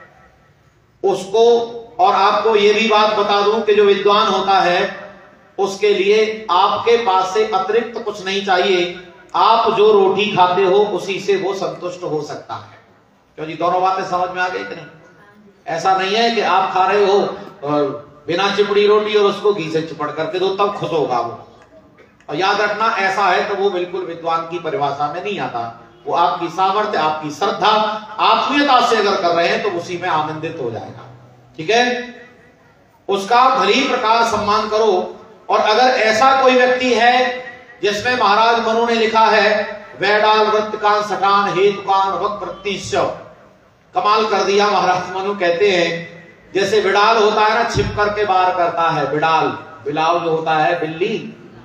उसको। और आपको ये भी बात बता दूं कि जो विद्वान होता है उसके लिए आपके पास से अतिरिक्त कुछ नहीं चाहिए। आप जो रोटी खाते हो उसी से वो संतुष्ट हो सकता है। क्यों जी, दोनों बातें समझ में आ गई कि नहीं? ऐसा नहीं है कि आप खा रहे हो और बिना चिपड़ी रोटी और उसको घी से चिपड़ करके दो तब खुश होगा वो। और याद रखना, ऐसा है तो वो बिल्कुल विद्वान की परिभाषा में नहीं आता। वो आपकी सामर्थ्य, आपकी श्रद्धा, आत्मीयता से अगर कर रहे हैं तो उसी में आनंदित हो जाएगा। ठीक है, उसका भली प्रकार सम्मान करो। और अगर ऐसा कोई व्यक्ति है जिसमें महाराज मनु ने लिखा है वैडाल वृत्तकान सटान हेतुकान वक्प्रतिश्च, कमाल कर दिया महाराज मनु। कहते हैं जैसे बिड़ाल होता है ना, छिप करके बार करता है, बिड़ाल, बिलाव जो होता है बिल्ली,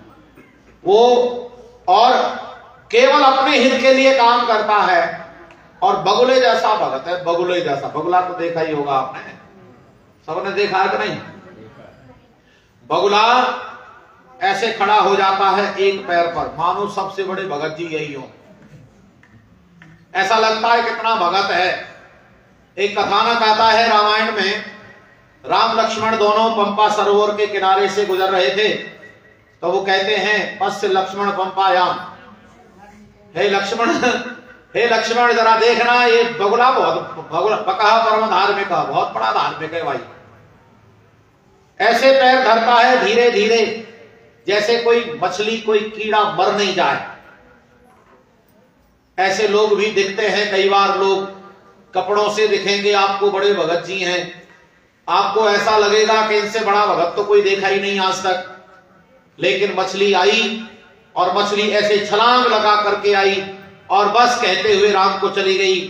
वो और केवल अपने हित के लिए काम करता है। और बगुले जैसा भगत है, बगुले जैसा। बगुला तो देखा ही होगा आपने, सबने देखा है कि नहीं? बगुला ऐसे खड़ा हो जाता है एक पैर पर, मानो सबसे बड़े भगत जी यही हो, ऐसा लगता है कितना भगत है। एक कथानक आता है रामायण में, राम लक्ष्मण दोनों पंपा सरोवर के किनारे से गुजर रहे थे तो वो कहते हैं पश्य लक्ष्मण पंपायाम, हे लक्ष्मण, हे लक्ष्मण जरा देखना, ये बगुला बहुत बगुला बका परम धार्मिक, बहुत बड़ा धार्मिक है भाई। ऐसे पैर धरता है धीरे धीरे जैसे कोई मछली, कोई कीड़ा मर नहीं जाए। ऐसे लोग भी दिखते हैं। कई बार लोग कपड़ों से दिखेंगे आपको बड़े भगत जी हैं, आपको ऐसा लगेगा कि इनसे बड़ा भगत तो कोई देखा ही नहीं आज तक। लेकिन मछली आई और मछली ऐसे छलांग लगा करके आई और बस कहते हुए राम को चली गई।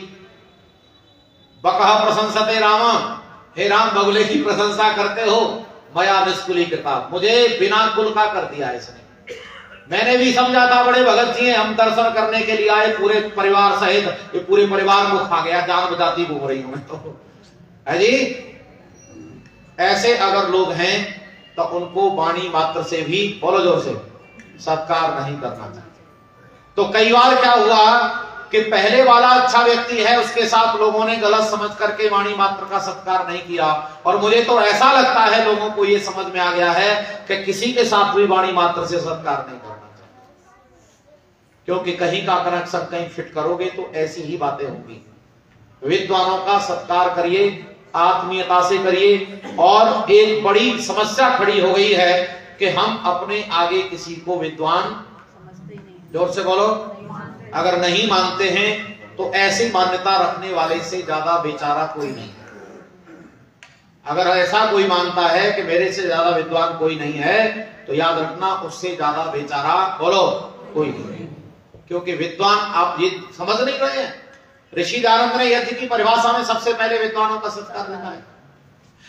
बकहा प्रशंसते रामा, हे राम बगुले की प्रशंसा करते हो, मया निष्कुली किताब, मुझे बिना कुल का कर दिया इसने। मैंने भी समझा था बड़े भगत जी हैं, हम दर्शन करने के लिए आए पूरे परिवार सहित, ये पूरे परिवार को खा गया, जान बचाती घूम रही हूं मैं तो, है जी। ऐसे अगर लोग हैं तो उनको वाणी मात्र से भी, बोलो जोर से, सत्कार नहीं करना चाहिए। तो कई बार क्या हुआ कि पहले वाला अच्छा व्यक्ति है, उसके साथ लोगों ने गलत समझ करके वाणी मात्र का सत्कार नहीं किया। और मुझे तो ऐसा लगता है लोगों को ये समझ में आ गया है कि किसी के साथ भी वाणी मात्र से सत्कार नहीं करना चाहिए, क्योंकि कहीं का कनेक्शन कहीं फिट करोगे तो ऐसी ही बातें होंगी। विद्वानों का सत्कार करिए, आत्मीयता से करिए। और एक बड़ी समस्या खड़ी हो गई है कि हम अपने आगे किसी को विद्वान, जोर से बोलो, अगर नहीं मानते हैं तो ऐसी मान्यता रखने वाले से ज्यादा बेचारा कोई नहीं है। अगर ऐसा कोई मानता है कि मेरे से ज्यादा विद्वान कोई नहीं है तो याद रखना उससे ज्यादा बेचारा, बोलो, कोई नहीं। क्योंकि विद्वान, आप ये समझ नहीं रहे हैं, ऋषि दानंद ने यज्ञ की परिभाषा में सबसे पहले विद्वानों का सत्कार लिखा है।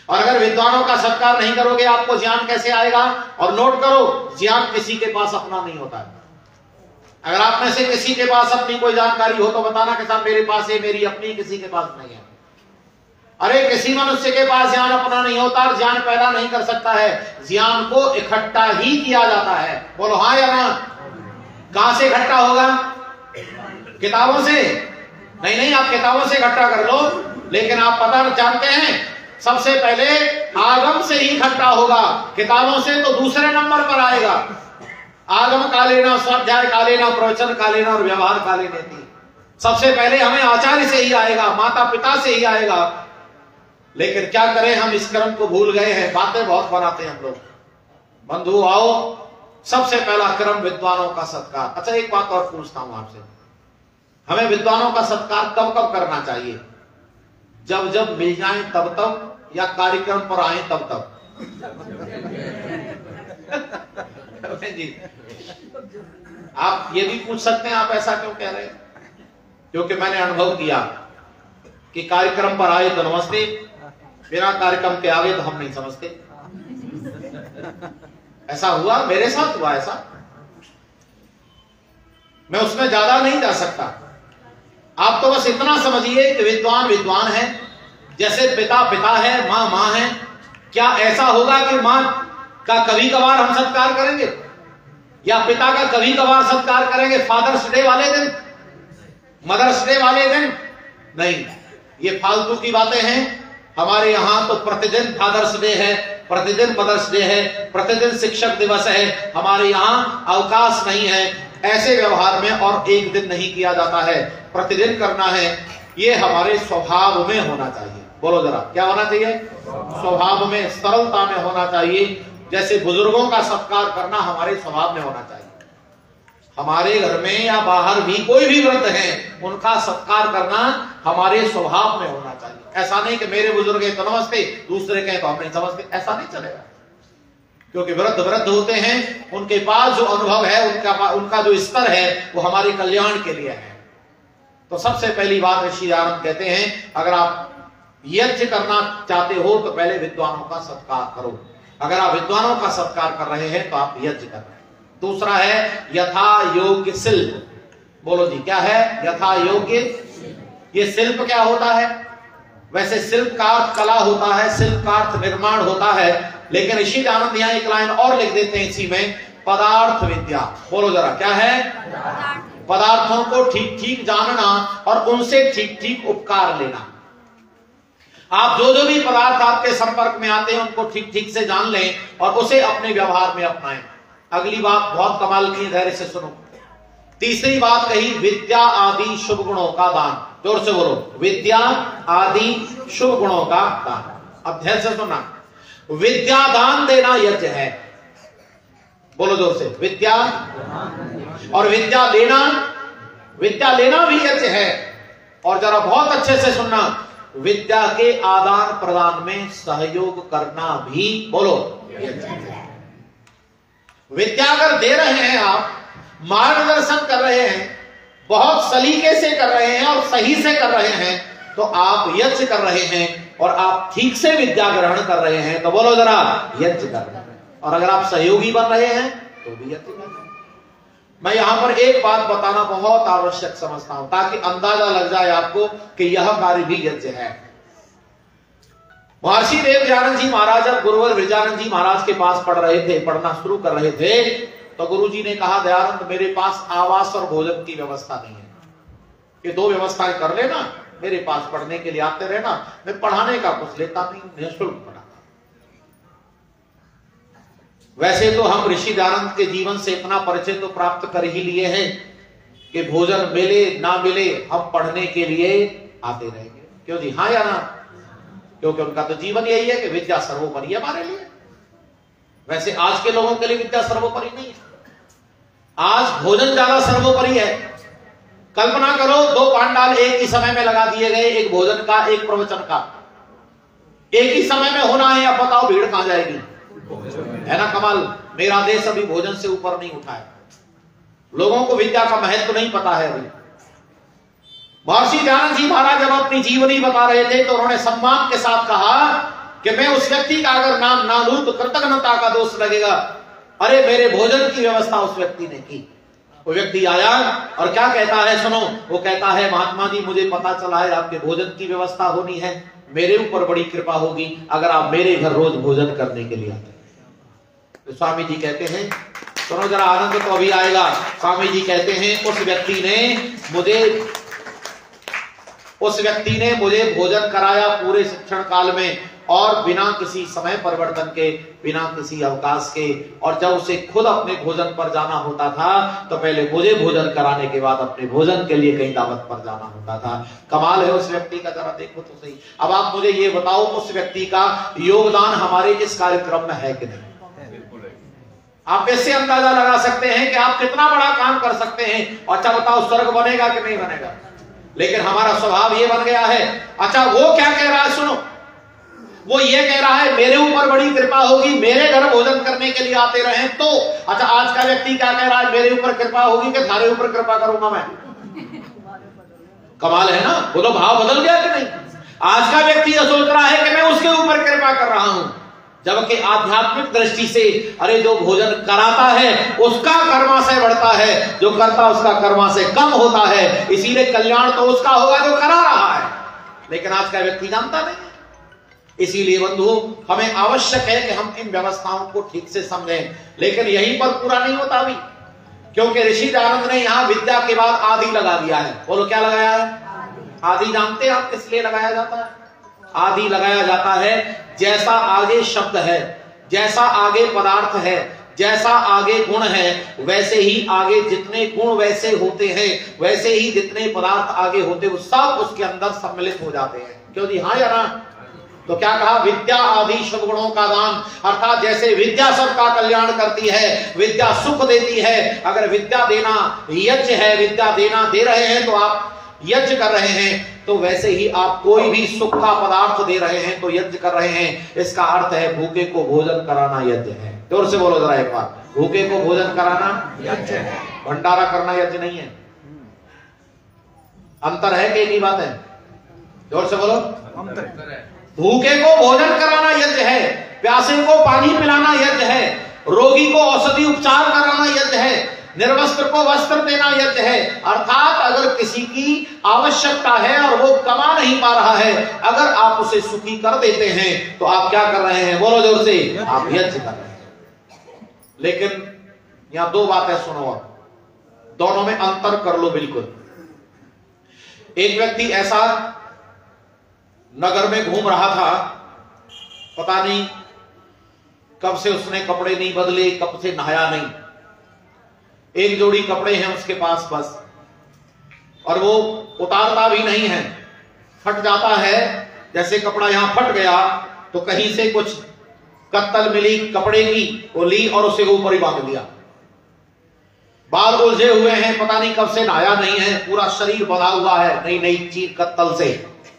और अगर विद्वानों का सत्कार नहीं करोगे आपको ज्ञान कैसे आएगा? और नोट करो, ज्ञान किसी के पास अपना नहीं होता है। अगर आप में से किसी के पास अपनी कोई जानकारी हो तो बताना कि साहब मेरे पास है, मेरी अपनी किसी के पास नहीं है। अरे किसी मनुष्य के पास ज्ञान अपना नहीं होता और ज्ञान पैदा नहीं कर सकता है, ज्ञान को इकट्ठा ही किया जाता है। बोलो हाँ या ना? कहां से इकट्ठा होगा? किताबों से नहीं, नहीं आप किताबों से इकट्ठा कर लो, लेकिन आप पता जानते हैं सबसे पहले आगम से ही इकट्ठा होगा, किताबों से तो दूसरे नंबर पर आएगा। आगम का लेना, स्वाध्याय का लेना, प्रवचन का लेना और व्यवहार का लेने थी। सबसे पहले हमें आचार्य से ही आएगा, माता पिता से ही आएगा। लेकिन क्या करें, हम इस क्रम को भूल गए हैं। बातें बहुत बनाते हैं हम लोग। बंधु आओ, सबसे पहला क्रम विद्वानों का सत्कार। अच्छा एक बात और पूछता हूं आपसे, हमें विद्वानों का सत्कार कब कब करना चाहिए? जब जब मिल जाए तब तब, या कार्यक्रम पर आए तब तब? जी आप ये भी पूछ सकते हैं, आप ऐसा क्यों कह रहे हैं? क्योंकि मैंने अनुभव किया कि कार्यक्रम पर आए तो नमस्ते, बिना कार्यक्रम के आगे तो हम नहीं समझते। ऐसा हुआ, मेरे साथ हुआ ऐसा। मैं उसमें ज्यादा नहीं जा सकता। आप तो बस इतना समझिए कि विद्वान विद्वान है, जैसे पिता पिता है, मां मां है। क्या ऐसा होगा कि मां का कभी कभार हम सत्कार करेंगे या पिता का कभी कभार सत्कार करेंगे? फादर्स डे वाले दिन, मदर्स डे वाले दिन नहीं, ये फालतू की बातें हैं। हमारे यहां तो प्रतिदिन फादर्स डे है, प्रतिदिन मदर्स डे है, प्रतिदिन शिक्षक दिवस है। हमारे यहां अवकाश नहीं है ऐसे व्यवहार में, और एक दिन नहीं किया जाता है, प्रतिदिन करना है। ये हमारे स्वभाव में होना चाहिए। बोलो जरा, क्या होना चाहिए? स्वभाव में, सरलता में होना चाहिए। जैसे बुजुर्गों का सत्कार करना हमारे स्वभाव में होना चाहिए। हमारे घर में या बाहर भी कोई भी वृद्ध है, उनका सत्कार करना हमारे स्वभाव में होना चाहिए। ऐसा नहीं कि मेरे बुजुर्ग है तो नमस्ते, दूसरे कहें तो हम नहीं समझते, ऐसा नहीं चलेगा। क्योंकि वृद्ध वृद्ध होते हैं, उनके पास जो अनुभव है, उनका उनका जो स्तर है वो हमारे कल्याण के लिए है। तो सबसे पहली बात ऋषि आनंद कहते हैं, अगर आप यज्ञ करना चाहते हो तो पहले विद्वानों का सत्कार करो। अगर आप विद्वानों का सत्कार कर रहे हैं तो आप यज्ञ कर रहे हैं। दूसरा है यथा योग्य शिल्प। बोलो जी, क्या है यथा योग्य? ये शिल्प क्या होता है? वैसे शिल्प का अर्थ कला होता है, शिल्प का अर्थ निर्माण होता है, लेकिन ऋषि आनंद यहां एक लाइन और लिख देते हैं इसी में, पदार्थ विद्या। बोलो जरा, क्या है? पदार्थों को ठीक ठीक जानना और उनसे ठीक ठीक उपकार लेना। आप जो जो भी पदार्थ आपके संपर्क में आते हैं उनको ठीक ठीक से जान लें और उसे अपने व्यवहार में अपनाएं। अगली बात बहुत कमाल की, धैर्य से सुनो। तीसरी बात कही, विद्या आदि शुभ गुणों का दान। जोर से बोलो, विद्या आदि शुभ गुणों का दान। अब ध्यान से सुनना, विद्या दान देना यज्ञ है। बोलो जोर से, विद्या। और विद्या लेना, विद्या लेना भी यज्ञ है। और जरा बहुत अच्छे से सुनना, विद्या के आदान प्रदान में सहयोग करना भी, बोलो, यज्ञ है। विद्या अगर दे रहे हैं आप, मार्गदर्शन कर रहे हैं, बहुत सलीके से कर रहे हैं और सही से कर रहे हैं, तो आप यज्ञ कर रहे हैं और आप ठीक से विद्या ग्रहण कर रहे हैं, तो बोलो जरा, यज्ञ कर रहे हैं। और अगर आप सहयोगी बन रहे हैं तो भी यज्ञ कर रहे हैं। मैं यहां पर एक बात बताना बहुत आवश्यक समझता हूं, ताकि अंदाजा लग जाए आपको कि यह कार्य भी यज्ञ है। महर्षि देव दयानंद जी महाराज जब गुरुवर विरजानंद जी महाराज के पास पढ़ रहे थे, पढ़ना शुरू कर रहे थे, तो गुरुजी ने कहा, दयानंद मेरे पास आवास और भोजन की व्यवस्था नहीं है, ये दो व्यवस्थाएं कर लेना, मेरे पास पढ़ने के लिए आते रहना, मैं पढ़ाने का कुछ लेता नहीं, निःशुल्क पढ़ाता। वैसे तो हम ऋषि दयानंद के जीवन से इतना परिचय तो प्राप्त कर ही लिए हैं कि भोजन मिले ना मिले हम पढ़ने के लिए आते रहेंगे। क्यों जी, हाँ या ना? क्योंकि उनका तो जीवन यही है कि विद्या सर्वोपरि है हमारे लिए। वैसे आज के लोगों के लिए विद्या सर्वोपरि नहीं है, आज भोजन ज्यादा सर्वोपरि है। कल्पना करो, दो पांडाल एक ही समय में लगा दिए गए, एक भोजन का एक प्रवचन का, एक ही समय में होना है। अब बताओ भीड़ कहां जाएगी? है ना कमाल? मेरा देश अभी भोजन से ऊपर नहीं उठा है, लोगों को विद्या का महत्व नहीं पता है अभी। महर्षि दयानंद जी महाराज जब अपनी जीवनी बता रहे थे तो उन्होंने सम्मान के साथ कहा कि मैं उस व्यक्ति का अगर नाम ना लूं तो कृतज्ञता का दोष लगेगा। अरे मेरे भोजन की व्यवस्था उस व्यक्ति ने की। वो व्यक्ति आया और क्या कहता है, सुनो, वो कहता है महात्मा जी मुझे पता चला है आपके भोजन की व्यवस्था होनी है, मेरे ऊपर बड़ी कृपा होगी अगर आप मेरे घर रोज भोजन करने के लिए आते। तो स्वामी जी कहते हैं, सुनो जरा आनंद तो अभी आएगा। स्वामी जी कहते हैं उस व्यक्ति ने मुझे उस व्यक्ति ने मुझे भोजन कराया पूरे शिक्षण काल में, और बिना किसी समय परिवर्तन के, बिना किसी अवकाश के। और जब उसे खुद अपने भोजन पर जाना होता था तो पहले मुझे भोजन कराने के बाद अपने भोजन के लिए कहीं दावत पर जाना होता था। कमाल है उस व्यक्ति का, जरा देखो तो सही। अब आप मुझे ये बताओ उस व्यक्ति का योगदान हमारे इस कार्यक्रम में है कि नहीं? आप इससे अंदाजा लगा सकते हैं कि आप कितना बड़ा काम कर सकते हैं। अच्छा बताओ स्वर्ग बनेगा कि नहीं बनेगा? लेकिन हमारा स्वभाव ये बन गया है। अच्छा वो क्या कह रहा है, सुनो, वो ये कह रहा है मेरे ऊपर बड़ी कृपा होगी, मेरे घर भोजन करने के लिए आते रहे तो। अच्छा आज का व्यक्ति क्या कह रहा है, मेरे ऊपर कृपा होगी कि थारे ऊपर कृपा करूंगा मैं। कमाल है ना, बोलो भाव बदल गया कि नहीं? आज का व्यक्ति यह सोच रहा है कि मैं उसके ऊपर कृपा कर रहा हूं, जबकि आध्यात्मिक दृष्टि से अरे जो भोजन कराता है उसका कर्माशय बढ़ता है, जो करता उसका कर्माशय कम होता है। इसीलिए कल्याण तो उसका होगा जो करा रहा है, लेकिन आज का व्यक्ति जानता नहीं। इसीलिए बंधु हमें आवश्यक है कि हम इन व्यवस्थाओं को ठीक से समझें। लेकिन यहीं पर पूरा नहीं होता अभी, क्योंकि ऋषि दयानंद ने यहां विद्या के बाद आदि लगा दिया है। बोलो क्या लगाया है? आदि जानते हैं आप किस लिए लगाया जाता है? आदि लगाया जाता है जैसा आगे शब्द है, जैसा आगे पदार्थ है, जैसा आगे गुण है, वैसे ही आगे जितने गुण वैसे होते हैं, वैसे ही जितने पदार्थ आगे होते हैं वो सब उसके अंदर सम्मिलित हो जाते हैं। क्यों जी? हाँ या ना? तो क्या कहा? विद्या आदि शुभ गुणों का दान, अर्थात जैसे विद्या सबका कल्याण करती है, विद्या सुख देती है। अगर विद्या देना यज्ञ है, विद्या देना दे रहे हैं तो आप यज्ञ कर रहे हैं, तो वैसे ही आप कोई भी सुख का पदार्थ दे रहे हैं तो यज्ञ कर रहे हैं। इसका अर्थ है भूखे को भोजन कराना यज्ञ है। जोर से बोलो जरा एक बार, भूखे को भोजन कराना यज्ञ है, भंडारा करना यज्ञ नहीं है। अंतर है कि एक ही बात है? जोर से बोलो। भूखे को भोजन कराना यज्ञ है, प्यासे को पानी पिलाना यज्ञ है, रोगी को औषधि उपचार कराना यज्ञ है, निर्वस्त्र को वस्त्र देना यज्ञ है। अर्थात अगर किसी की आवश्यकता है और वो कमा नहीं पा रहा है, अगर आप उसे सुखी कर देते हैं तो आप क्या कर रहे हैं? बोलो जोर से, आप यज्ञ कर रहे हैं। लेकिन यहां दो बातें सुनो, आप दोनों में अंतर कर लो बिल्कुल। एक व्यक्ति ऐसा नगर में घूम रहा था, पता नहीं कब से उसने कपड़े नहीं बदले, कब से नहाया नहीं, एक जोड़ी कपड़े हैं उसके पास बस, और वो उतारता भी नहीं है, फट जाता है। जैसे कपड़ा यहां फट गया तो कहीं से कुछ कत्तल मिली कपड़े की, वो ली और उसे ऊपर ही बांध दिया। बाल उलझे हुए हैं, पता नहीं कब से नहाया नहीं है, पूरा शरीर बंधा हुआ है नई नई चीर कत्तल से।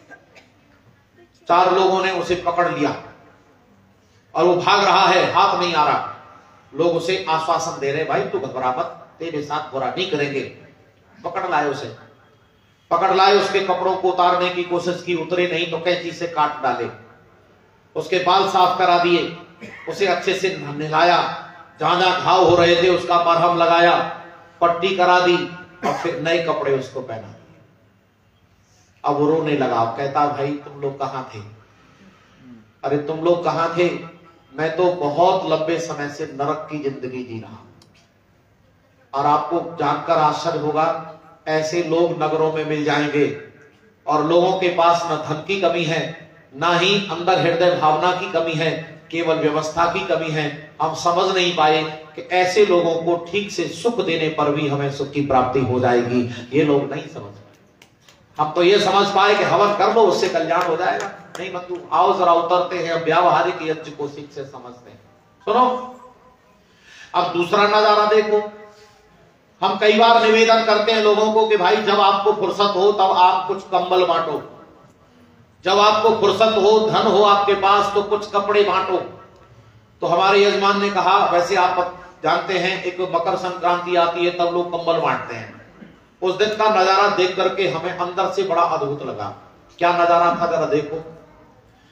चार लोगों ने उसे पकड़ लिया और वो भाग रहा है, हाथ नहीं आ रहा। लोग उसे आश्वासन दे रहे, भाई तू घबरा मत, तेरे साथ बुरा नहीं करेंगे। पकड़ लाए उसे, पकड़ लाए, उसके कपड़ों को उतारने की कोशिश की, उतरे नहीं तो कैंची से काट डाले, उसके बाल साफ करा दिए, उसे अच्छे से नहलाया, जहां जहां घाव हो रहे थे उसका मरहम लगाया, पट्टी करा दी और फिर नए कपड़े उसको पहना। अब वो रोने लगा, कहता भाई तुम लोग कहां थे? अरे तुम लोग कहां थे? मैं तो बहुत लंबे समय से नरक की जिंदगी जी रहा, और आपको जानकर आश्चर्य होगा ऐसे लोग नगरों में मिल जाएंगे, और लोगों के पास न धन की कमी है, ना ही अंदर हृदय भावना की कमी है, केवल व्यवस्था की कमी है। हम समझ नहीं पाए कि ऐसे लोगों को ठीक से सुख देने पर भी हमें सुख की प्राप्ति हो जाएगी। ये लोग नहीं समझ पाए। हम तो ये समझ पाए कि हवन कर लो उससे कल्याण हो जाएगा। नहीं बंधु, आओ जरा उतरते हैं, व्यावहारिक यज्ञ को ठीक से समझते हैं। सुनो, अब दूसरा नजारा देखो। हम कई बार निवेदन करते हैं लोगों को कि भाई जब आपको फुर्सत हो तब आप कुछ कंबल बांटो, जब आपको फुर्सत हो, धन हो आपके पास तो कुछ कपड़े बांटो। तो हमारे यजमान ने कहा, वैसे आप जानते हैं एक मकर संक्रांति आती है तब लोग कंबल बांटते हैं। उस दिन का नजारा देख करके हमें अंदर से बड़ा अद्भुत लगा। क्या नजारा था जरा देखो।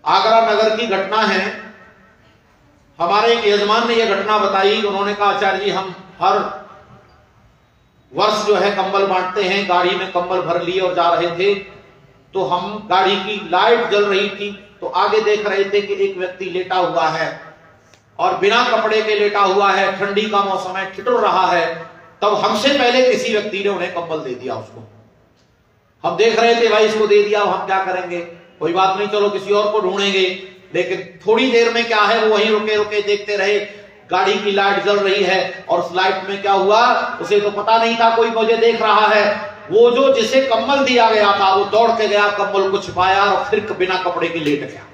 आगरा नगर की घटना है। हमारे एक यजमान ने यह घटना बताई। उन्होंने कहा आचार्य जी हम हर वर्ष जो है कंबल बांटते हैं। गाड़ी में कंबल भर लिए और जा रहे थे तो हम गाड़ी की लाइट जल रही थी तो आगे देख रहे थे कि एक व्यक्ति लेटा हुआ है और बिना कपड़े के लेटा हुआ है, ठंडी का मौसम है, ठिठुर रहा है। तब हमसे पहले किसी व्यक्ति ने उन्हें कंबल दे दिया। उसको हम देख रहे थे भाई इसको दे दिया, हम क्या करेंगे, कोई बात नहीं, चलो किसी और को ढूंढेंगे। लेकिन थोड़ी देर में क्या है वो वहीं रुके रुके देखते रहे। गाड़ी की लाइट जल रही है और उस लाइट में क्या हुआ उसे तो पता नहीं था कोई मुझे देख रहा है। वो जो जिसे कंबल दिया गया था वो दौड़ के गया, कंबल को छिपाया और फिर बिना कपड़े के लेट गया।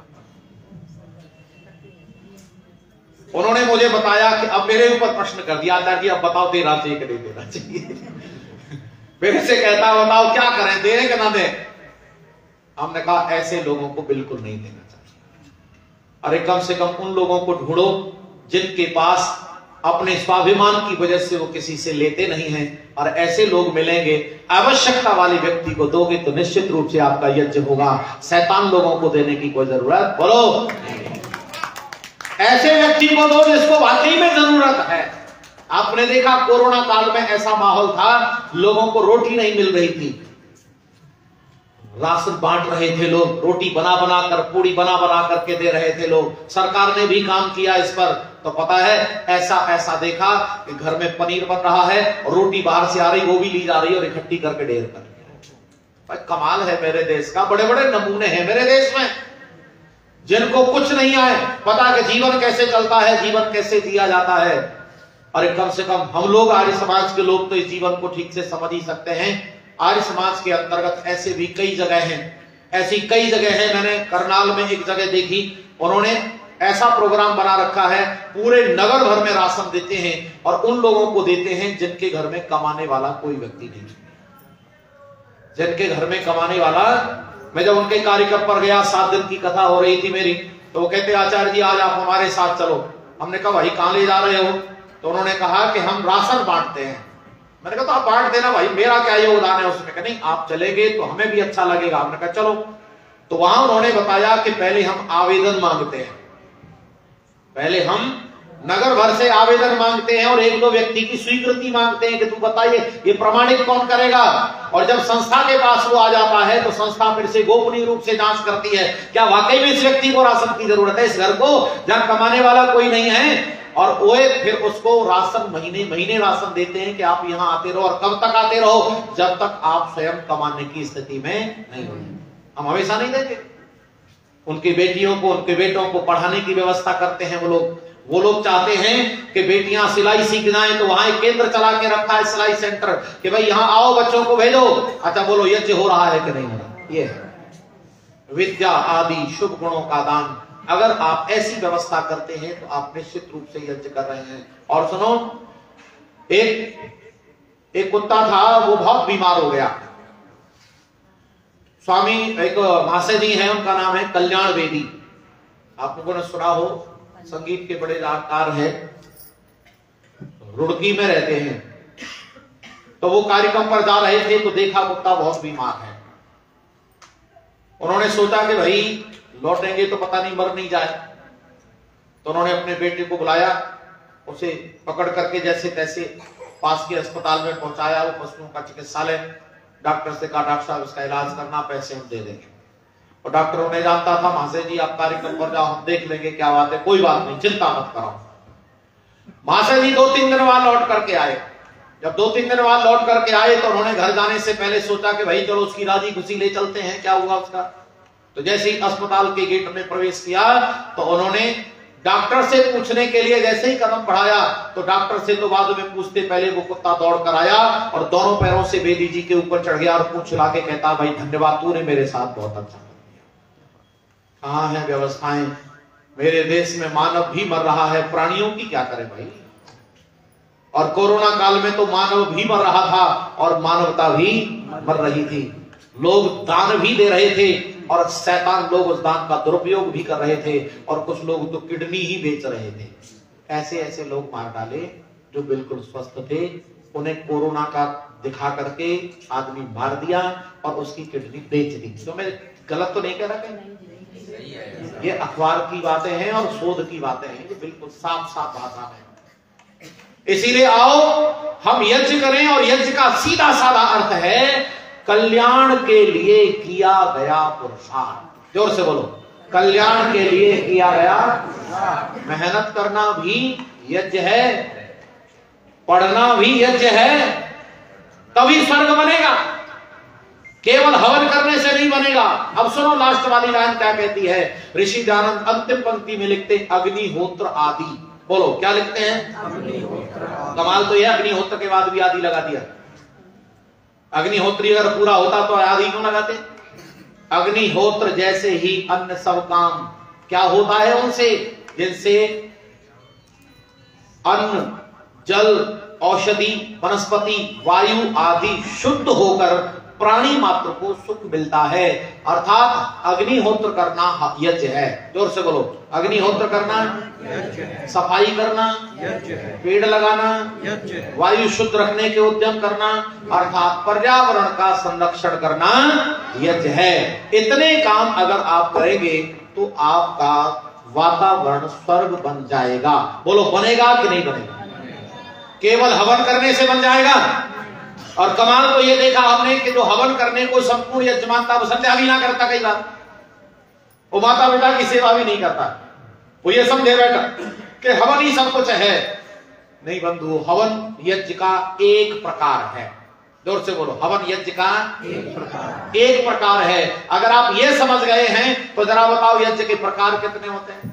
उन्होंने मुझे बताया कि अब मेरे ऊपर प्रश्न कर दिया था कि अब बताओ तेरह से एक दे देना चाहिए। मेरे से कहता बताओ क्या करें, देने के ना दें। हमने कहा ऐसे लोगों को बिल्कुल नहीं देना चाहिए। अरे कम से कम उन लोगों को ढूंढो जिनके पास अपने स्वाभिमान की वजह से वो किसी से लेते नहीं हैं, और ऐसे लोग मिलेंगे। आवश्यकता वाले व्यक्ति को दोगे तो निश्चित रूप से आपका यज्ञ होगा। शैतान लोगों को देने की कोई जरूरत बोलो ऐसे व्यक्ति को दो जिसको वाकई में जरूरत है। आपने देखा कोरोना काल में ऐसा माहौल था, लोगों को रोटी नहीं मिल रही थी, राशन बांट रहे थे लोग, रोटी बना बना कर, पूड़ी बना बना करके दे रहे थे लोग। सरकार ने भी काम किया इस पर। तो पता है ऐसा ऐसा देखा कि घर में पनीर बन रहा है और रोटी बाहर से आ रही, वो भी ली जा रही है और इकट्ठी करके ढेर कर। भाई कमाल है मेरे देश का। बड़े बड़े नमूने हैं मेरे देश में जिनको कुछ नहीं आए, पता कि जीवन कैसे चलता है, जीवन कैसे दिया जाता है। और कम से कम हम लोग आर्य समाज के लोग तो इस जीवन को ठीक से समझ ही सकते हैं। आर्य समाज के अंतर्गत ऐसे भी कई जगह हैं, ऐसी कई जगह हैं। मैंने करनाल में एक जगह देखी, उन्होंने ऐसा प्रोग्राम बना रखा है, पूरे नगर भर में राशन देते हैं और उन लोगों को देते हैं जिनके घर में कमाने वाला कोई व्यक्ति नहीं, जिनके घर में कमाने वाला। मैं जब उनके कार्यक्रम पर गया, सात दिन की कथा हो रही थी मेरी, तो वो कहते आचार्य जी आज आप हमारे साथ चलो। हमने कहा भाई कहां ले जा रहे हो? तो उन्होंने कहा कि हम राशन बांटते हैं। मैंने कहा तो आप बांट देना भाई, मेरा क्या योगदान है उसमें? कहा नहीं आप चलेंगे तो हमें भी अच्छा लगेगा। हमने कहा चलो। तो वहां उन्होंने बताया कि पहले हम आवेदन मांगते हैं, पहले हम नगर भर से आवेदन मांगते हैं और एक दो व्यक्ति की स्वीकृति मांगते हैं कि तू बताइए ये प्रमाणित कौन करेगा। और जब संस्था के पास वो आ जाता है तो संस्था फिर से गोपनीय रूप से जांच करती है क्या वाकई में इस व्यक्ति को राशन की जरूरत है, इस घर को जहां कमाने वाला कोई नहीं है। और वो फिर उसको राशन महीने महीने राशन देते हैं कि आप यहां आते रहो। और कब तक आते रहो? जब तक आप स्वयं कमाने की स्थिति में नहीं हो। हम हमेशा नहीं देंगे। उनकी बेटियों को, उनके बेटों को पढ़ाने की व्यवस्था करते हैं वो लोग। वो लोग चाहते हैं कि बेटियां सिलाई सीख जाएं, तो वहां एक केंद्र चला के रखा है सिलाई सेंटर कि भाई यहां आओ बच्चों को भेजो। अच्छा बोलो यज्ञ हो रहा है कि नहीं हो रहा? ये है विद्या आदि शुभ गुणों का दान। अगर आप ऐसी व्यवस्था करते हैं तो आप निश्चित रूप से यज्ञ कर रहे हैं। और सुनो, एक एक कुत्ता था, वो बहुत बीमार हो गया। स्वामी एक महाशय जी हैं, उनका नाम है कल्याण वेदी, आप लोगों ने सुना हो, संगीत के बड़े जानकार हैं, रुड़की में रहते हैं। तो वो कार्यक्रम पर जा रहे थे तो देखा कुत्ता बहुत बीमार है। उन्होंने सोचा कि भाई लौटेंगे तो पता नहीं मर नहीं जाए। तो उन्होंने अपने बेटे को बुलाया, उसे पकड़ करके जैसे तैसे पास के अस्पताल में पहुंचाया। वो पशुओं का चिकित्सालय, डॉक्टर से कहा डॉक्टर साहब इसका इलाज करना, पैसे हम दे देंगे। और डॉक्टर उन्हें जानता था, महाशय जी आप कार्यक्रम पर जाओ, हम देख लेंगे क्या बात है, कोई बात नहीं, चिंता मत करो। महाशय जी दो तीन दिन बाद लौट करके आए। जब दो तीन दिन बाद लौट करके आए तो उन्होंने घर जाने से पहले सोचा कि भाई चलो उसकी राजी खुशी ले चलते हैं, क्या हुआ उसका। तो जैसे ही अस्पताल के गेट में प्रवेश किया तो उन्होंने डॉक्टर से पूछने के लिए जैसे ही कदम बढ़ाया तो डॉक्टर से तो बाद में पूछते पहले वो कुत्ता दौड़ कर आया और दोनों पैरों से बेदी जी के ऊपर चढ़ गया और पूछ ला के कहता भाई धन्यवाद, तूने मेरे साथ बहुत अच्छा किया। कहां है व्यवस्थाएं? मेरे देश में मानव भी मर रहा है, प्राणियों की क्या करें भाई। और कोरोना काल में तो मानव भी मर रहा था और मानवता भी मर रही थी। लोग दान भी दे रहे थे और शैतान लोग उस दान का दुरुपयोग भी कर रहे थे और कुछ लोग तो किडनी ही बेच रहे थे। ऐसे ऐसे लोग मार डाले जो बिल्कुल स्वस्थ थे, उन्हें कोरोना का दिखा करके आदमी मार दिया और उसकी किडनी बेच दी। तो मैं गलत तो नहीं कह रहा, ये अखबार की बातें हैं और शोध की बातें हैं, ये बिल्कुल साफ साफ भाषा में। इसीलिए आओ हम यज्ञ करें, और यज्ञ का सीधा साधा अर्थ है कल्याण के लिए किया गया पुरुषार्थ। जोर से बोलो, कल्याण के लिए किया गया। मेहनत करना भी यज्ञ है, पढ़ना भी यज्ञ है, तभी स्वर्ग बनेगा, केवल हवन करने से नहीं बनेगा। अब सुनो लास्ट वाली लाइन क्या कहती है। ऋषि दयानंद अंतिम पंक्ति में लिखते अग्निहोत्र आदि। बोलो क्या लिखते हैं? कमाल तो यह अग्निहोत्र के बाद भी आदि लगा दिया। अग्निहोत्री अगर पूरा होता तो आदि क्यों लगाते? अग्निहोत्र जैसे ही अन्य सब काम क्या होता है उनसे, जिनसे अन्न, जल, औषधि, वनस्पति, वायु आदि शुद्ध होकर प्राणी मात्र को सुख मिलता है। अर्थात अग्निहोत्र करना यज्ञ है। जोर से बोलो, अग्निहोत्र करना यज्ञ है, सफाई करना यज्ञ है, पेड़ लगाना यज्ञ है, वायु शुद्ध रखने के उद्यम करना अर्थात पर्यावरण का संरक्षण करना यज्ञ है। इतने काम अगर आप करेंगे तो आपका वातावरण स्वर्ग बन जाएगा। बोलो बनेगा कि नहीं बनेगा? केवल हवन करने से बन जाएगा। और कमाल तो ये देखा हमने कि जो हवन करने को संपूर्ण यज्ञ मानता वो संध्या भी ना करता, कई बार वो माता पिता की सेवा भी नहीं करता। वो ये समझे बैठा कि हवन ही सब कुछ है। नहीं बंधु, हवन यज्ञ का एक प्रकार है। जोर से बोलो, हवन यज्ञ का एक प्रकार एक प्रकार है। अगर आप ये समझ गए हैं तो जरा बताओ यज्ञ के प्रकार कितने होते हैं?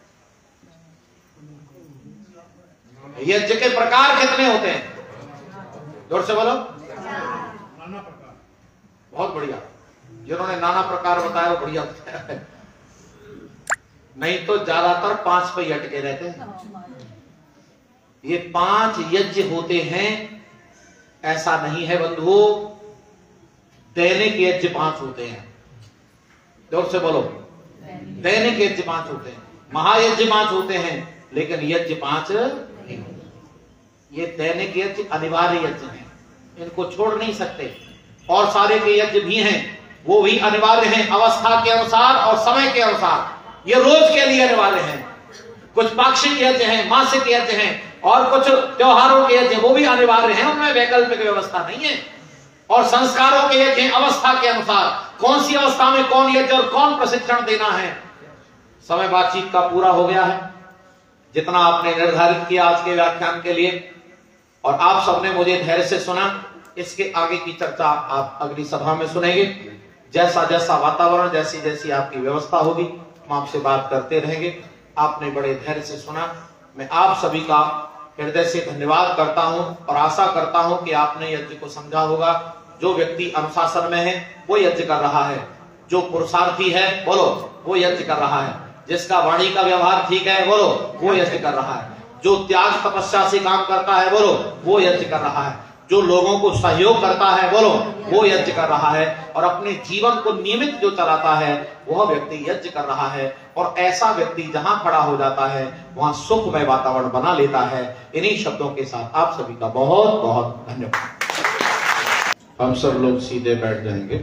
यज्ञ के प्रकार कितने होते हैं? जोर से बोलो। नाना प्रकार। बहुत बढ़िया, जिन्होंने नाना प्रकार बताया वो बढ़िया बताया। नहीं तो ज्यादातर पांच पे ही अटके रहते हैं। ये पांच यज्ञ होते हैं ऐसा नहीं है बंधुओं, दैनिक यज्ञ पांच होते हैं। जोर से बोलो, दैनिक यज्ञ पांच होते हैं, महायज्ञ पांच होते हैं, लेकिन यज्ञ पांच ये दैनिक यज्ञ अनिवार्य यज्ञ हैं, इनको छोड़ नहीं सकते। और सारे के यज्ञ भी हैं, वो भी अनिवार्य हैं अवस्था के अनुसार और समय के अनुसार। ये रोज के लिए अनिवार्य हैं। कुछ पाक्षिक यज्ञ हैं, मासिक यज्ञ हैं, और कुछ त्योहारों के यज्ञ वो भी अनिवार्य हैं, उनमें वैकल्पिक व्यवस्था नहीं है। और संस्कारों के यज्ञ अवस्था के अनुसार, कौन सी अवस्था में कौन यज्ञ और कौन प्रशिक्षण देना है। समय बातचीत का पूरा हो गया है, जितना आपने निर्धारित किया आज के व्याख्यान के लिए, और आप सबने मुझे धैर्य से सुना। इसके आगे की चर्चा आप अगली सभा में सुनेंगे। जैसा जैसा वातावरण, जैसी जैसी आपकी व्यवस्था होगी, हम आपसे बात करते रहेंगे। आपने बड़े धैर्य से सुना, मैं आप सभी का हृदय से धन्यवाद करता हूं और आशा करता हूं कि आपने यज्ञ को समझा होगा। जो व्यक्ति अनुशासन में है वो यज्ञ कर रहा है, जो पुरुषार्थी है बोलो वो यज्ञ कर रहा है, जिसका वाणी का व्यवहार ठीक है बोलो वो यज्ञ कर रहा है, जो त्याग तपस्या से काम करता है बोलो वो यज्ञ कर रहा है, जो लोगों को सहयोग करता है बोलो वो यज्ञ कर रहा है, और अपने जीवन को नियमित जो चलाता है वह व्यक्ति यज्ञ कर रहा है। और ऐसा व्यक्ति जहां खड़ा हो जाता है वहां सुखमय वातावरण बना लेता है। इन्हीं शब्दों के साथ आप सभी का बहुत बहुत धन्यवाद। हम सब लोग सीधे बैठ जाएंगे।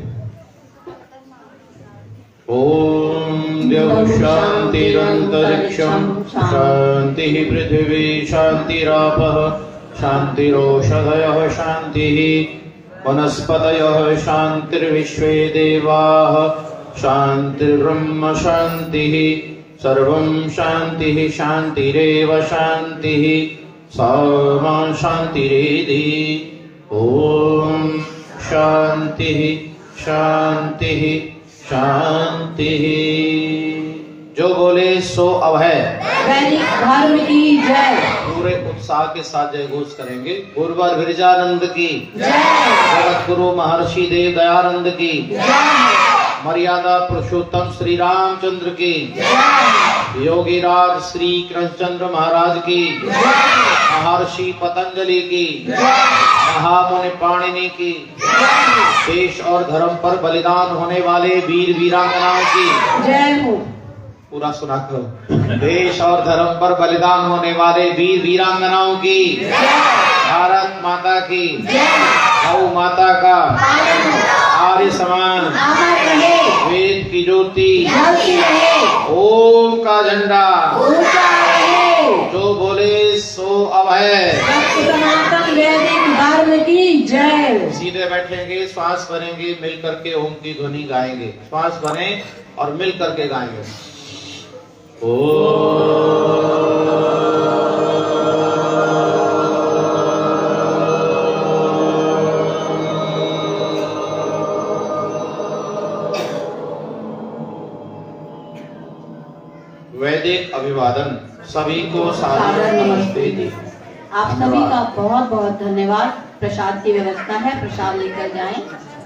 ओम देव शांतिरंतरिक्षम शांति पृथ्वी शांतिरापः शांतिरोषधयः शांतिः वनस्पतयः शांतिर्विश्वे देवाः शांतिर्ब्रह्म शांतिः सर्वं शांतिः शांतिरेव शांतिः सा शांतिरेधि। ओम शांतिः शांतिः शांतिः। जो बोले सो अभय। वैदिक धर्म की जय। पूरे उत्साह के साथ जय घोष करेंगे। गुरुवर विरजानंद की जय। जगत गुरु महर्षि देव दयानंद की जय। मर्यादा पुरुषोत्तम श्री रामचंद्र की जय। योगी राज श्री कृष्णचंद्र महाराज की जय। महर्षि पतंजलि की जय। महामुनि पाणिनि की जय। देश और धर्म पर बलिदान होने वाले वीर वीरांगनाओं की जय हो। पूरा सुना करो। देश और धर्म पर बलिदान होने वाले वीर वीरांगनाओं की भारत माता की गौ माता का आर्य समान वेद की ज्योति जलती रहे, ओम का झंडा ऊंचा रहे। जो बोले सो अभय। सत्य सनातन वैदिक धर्म की जय। सीधे बैठेंगे, श्वास भरेंगे, मिल करके ओम की ध्वनि गाएंगे। श्वास भरें और मिल करके गाएंगे। वैदिक अभिवादन सभी को सादर नमस्ते जी। आप सभी का बहुत बहुत धन्यवाद। प्रसाद की व्यवस्था है, प्रसाद लेकर जाएं।